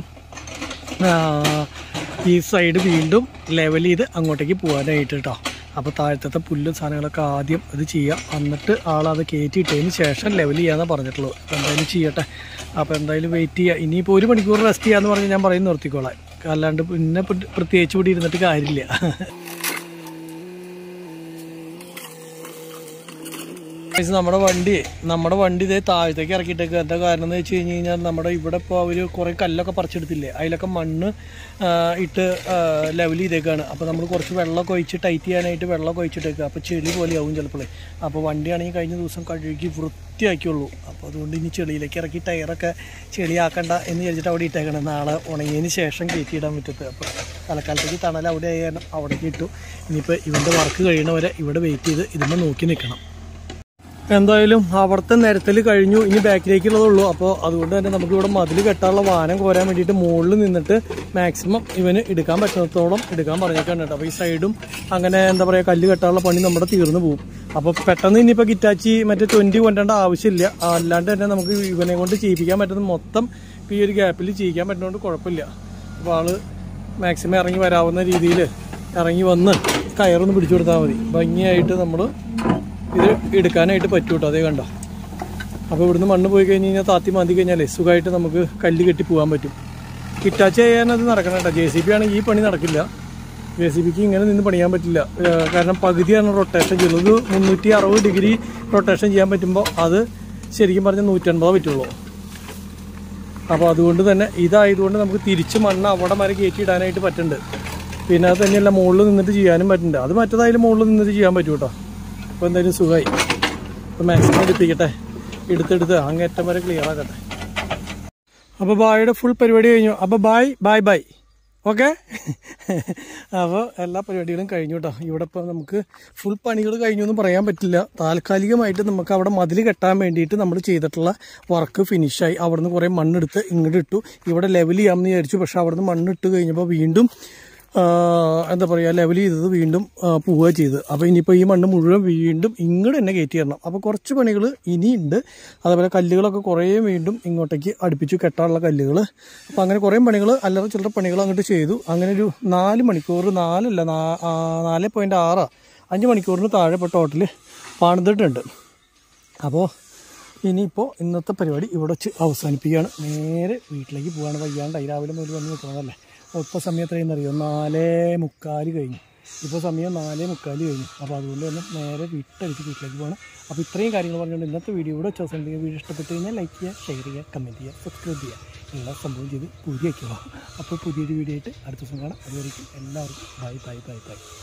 S1: ഈ സൈഡ് വീണ്ടും ലെവൽ ചെയ്ത് അങ്ങോട്ടേക്ക് പോകാനായിട്ട് കേട്ടോ. അപ്പോൾ താഴത്തെ പുല്ലും സാധനങ്ങളൊക്കെ ആദ്യം ഇത് ചെയ്യാം. എന്നിട്ട് ആളത് കയറ്റിയിട്ടതിന് ശേഷം ലെവൽ ചെയ്യാമെന്നാണ് പറഞ്ഞിട്ടുള്ളൂ. അപ്പോൾ എന്തായാലും ചെയ്യട്ടെ. അപ്പോൾ എന്തായാലും വെയിറ്റ് ചെയ്യുക. ഇനിയിപ്പോൾ 1 മണിക്കൂർ റെസ്റ്റ് ചെയ്യാമെന്ന് പറഞ്ഞ് ഞാൻ പറയും നിർത്തിക്കോളാം. അല്ലാണ്ട് പിന്നെ പ്രത്യേകിച്ച് കൂടി ഇരുന്നിട്ട് കാര്യമില്ല. നമ്മുടെ വണ്ടി ഇതേ താഴത്തേക്ക് ഇറക്കിയിട്ടേക്ക്. എന്താ കാരണം എന്ന് വെച്ച് കഴിഞ്ഞാൽ നമ്മുടെ ഇവിടെ ഇപ്പോൾ അവർ കുറേ കല്ലൊക്കെ പറിച്ചെടുത്തില്ലേ, അതിലൊക്കെ മണ്ണ് ഇട്ട് ലെവൽ ചെയ്തേക്കാണ്. അപ്പോൾ നമ്മൾ കുറച്ച് വെള്ളമൊക്കെ ഒഴിച്ച് ടൈറ്റ് ചെയ്യാനായിട്ട് വെള്ളമൊക്കെ ഒഴിച്ചിട്ടേക്കുക. അപ്പോൾ ചെളി പോലെയാവും ചിലപ്പോഴേ. അപ്പോൾ വണ്ടിയാണെങ്കിൽ കഴിഞ്ഞ ദിവസം കഴുകി വൃത്തിയാക്കിയുള്ളൂ. അപ്പോൾ അതുകൊണ്ട് ഇനി ചെളിയിലേക്ക് ഇറക്കി ടയറൊക്കെ ചെളിയാക്കണ്ട എന്ന് വിചാരിച്ചിട്ട് അവിടെ ഇട്ടേക്കണം. നാളെ ഉണങ്ങിയതിന് ശേഷം കയറ്റിയിടാൻ പറ്റത്ത്. അപ്പോൾ തലക്കാലത്തേക്ക് തണൽ അവിടെ ആയ കാരണം അവിടേക്ക് ഇട്ടു. ഇനിയിപ്പോൾ ഇവൻ്റെ വർക്ക് കഴിയണവരെ ഇവിടെ വെയിറ്റ് ചെയ്ത് ഇതിനെ നോക്കി നിൽക്കണം. എന്തായാലും അവിടുത്തെ നിരത്തിൽ കഴിഞ്ഞു. ഇനി ബാക്കിലേക്കുള്ളതുള്ളൂ. അപ്പോൾ അതുകൊണ്ട് തന്നെ നമുക്കിവിടെ മതിൽ കെട്ടാനുള്ള വാനം കോരാൻ വേണ്ടിയിട്ട് മുകളിൽ നിന്നിട്ട് മാക്സിമം ഇവന് എടുക്കാൻ പറ്റുന്നിടത്തോളം എടുക്കാൻ പറഞ്ഞേക്കാണ് കേട്ടോ. അപ്പോൾ ഈ സൈഡും അങ്ങനെ എന്താ പറയുക കല്ല് കെട്ടാനുള്ള പണി നമ്മുടെ തീർന്നു പോകും. അപ്പോൾ പെട്ടെന്ന് ഇനിയിപ്പോൾ കിറ്റാച്ചി മറ്റേ 20 കൊണ്ടേണ്ട ആവശ്യമില്ല. അല്ലാണ്ട് തന്നെ നമുക്ക് ഇവനെ കൊണ്ട് ചെയ്യിപ്പിക്കാൻ പറ്റുന്നത് മൊത്തം ഈ ഒരു ഗ്യാപ്പിൽ ചെയ്യിക്കാൻ പറ്റുന്നതുകൊണ്ട് കുഴപ്പമില്ല. അപ്പോൾ ആൾ മാക്സിമം ഇറങ്ങി വരാവുന്ന രീതിയിൽ ഇറങ്ങി വന്ന് കയറൊന്ന് പിടിച്ചു കൊടുത്താൽ മതി. ഭംഗിയായിട്ട് നമ്മൾ ഇത് എടുക്കാനായിട്ട് പറ്റും കേട്ടോ. അതേ കണ്ടോ. അപ്പോൾ ഇവിടുന്ന് മണ്ണ് പോയി കഴിഞ്ഞ് കഴിഞ്ഞാൽ താത്തി മാന്തി കഴിഞ്ഞാലേ സുഖമായിട്ട് നമുക്ക് കല്ല് കെട്ടി പോകാൻ പറ്റും. കിറ്റാച്ചി ചെയ്യാനത് നടക്കണം കേട്ടോ. JCB ആണെങ്കിൽ ഈ പണി നടക്കില്ല. JCBക്ക് ഇങ്ങനെ നിന്ന് പണിയാൻ പറ്റില്ല. കാരണം പകുതിയാണ് റൊട്ടേഷൻ ചെയ്യുന്നത്. 360 ഡിഗ്രി റൊട്ടേഷൻ ചെയ്യാൻ പറ്റുമ്പോൾ അത് ശരിക്കും പറഞ്ഞാൽ 180 പറ്റുള്ളൂ. അപ്പോൾ അതുകൊണ്ട് തന്നെ ഇതായതുകൊണ്ട് നമുക്ക് തിരിച്ച് മണ്ണ് അവിടെ വരെ കയറ്റി ഇടാനായിട്ട് പറ്റുന്നുണ്ട്. പിന്നെ അത് തന്നെയല്ല മുകളിൽ നിന്നിട്ട് ചെയ്യാനും പറ്റുന്നുണ്ട്. അത് മറ്റേതായാലും മുകളിൽ നിന്നിട്ട് ചെയ്യാൻ പറ്റും കേട്ടോ. അപ്പോൾ എന്തായാലും സുഖമായി. അപ്പോൾ മാക്സിമം എടുപ്പിക്കട്ടെ. എടുത്തെടുത്ത് അങ്ങേറ്റം വരെ ക്ലിയർ ആക്കട്ടെ. അപ്പോൾ ബായുടെ ഫുൾ പരിപാടി കഴിഞ്ഞു. അപ്പോൾ ബൈ ഓക്കെ. അപ്പോൾ എല്ലാ പരിപാടികളും കഴിഞ്ഞു കേട്ടോ. ഇവിടെ ഇപ്പോൾ നമുക്ക് ഫുൾ പണികൾ കഴിഞ്ഞു എന്ന് പറയാൻ പറ്റില്ല. താൽക്കാലികമായിട്ട് നമുക്ക് അവിടെ മതിൽ കെട്ടാൻ വേണ്ടിയിട്ട് നമ്മൾ ചെയ്തിട്ടുള്ള വർക്ക് ഫിനിഷായി. അവിടെ നിന്ന് കുറേ മണ്ണെടുത്ത് ഇങ്ങോട്ട് ഇട്ടു. ഇവിടെ ലെവൽ ചെയ്യാമെന്ന് വിചാരിച്ചു. പക്ഷേ അവിടെ നിന്ന് മണ്ണിട്ട് കഴിഞ്ഞപ്പോൾ വീണ്ടും എന്താ പറയുക ലെവൽ ചെയ്തത് വീണ്ടും പോവുക ചെയ്ത്. അപ്പോൾ ഇനിയിപ്പോൾ ഈ മണ്ണ് മുഴുവൻ വീണ്ടും ഇങ്ങോട്ട് തന്നെ കയറ്റി തരണം. അപ്പോൾ കുറച്ച് പണികൾ ഇനിയുണ്ട്. അതേപോലെ കല്ലുകളൊക്കെ കുറേ വീണ്ടും ഇങ്ങോട്ടേക്ക് അടുപ്പിച്ചു കെട്ടാനുള്ള കല്ലുകൾ. അപ്പോൾ അങ്ങനെ കുറേ പണികൾ അല്ലറ ചില്ലറ പണികൾ അങ്ങോട്ട് ചെയ്തു. അങ്ങനെ ഒരു 4 മണിക്കൂർ 4.6 5 മണിക്കൂറിന് താഴെ ഇപ്പോൾ ടോട്ടൽ പണിതിട്ടുണ്ട്. അപ്പോൾ ഇനിയിപ്പോൾ ഇന്നത്തെ പരിപാടി ഇവിടെ വെച്ച് അവസാനിപ്പിക്കുകയാണ്. നേരെ വീട്ടിലേക്ക് പോകാണ്. വയ്യാണ്ടായി രാവിലെ മുതൽ വന്ന് നിൽക്കണതല്ലേ. ഇപ്പോൾ സമയം എത്രയെന്നറിയോ? 4:45 കഴിഞ്ഞു. ഇപ്പോൾ സമയം 4:45 കഴിഞ്ഞു. അപ്പോൾ അതുകൊണ്ട് തന്നെ നേരെ വീട്ടിലേക്ക് പോകണം. അപ്പോൾ ഇത്രയും കാര്യങ്ങൾ പറഞ്ഞുകൊണ്ട് ഇന്നത്തെ വീഡിയോ ഇവിടെ വെച്ചാൽ വീഡിയോ ഇഷ്ടപ്പെട്ട് കഴിഞ്ഞാൽ ലൈക്ക് ചെയ്യുക, ഷെയർ ചെയ്യുക, കമൻറ്റ് ചെയ്യുക, സബ്സ്ക്രൈബ് ചെയ്യുക. എല്ലാ സംഭവം ചെയ്ത് പൂരിയാക്കുക. അപ്പോൾ പുതിയൊരു വീഡിയോ ആയിട്ട് അടുത്ത ദിവസം കാണാം. അതുവരെയ്ക്കും എല്ലാവർക്കും ബൈ.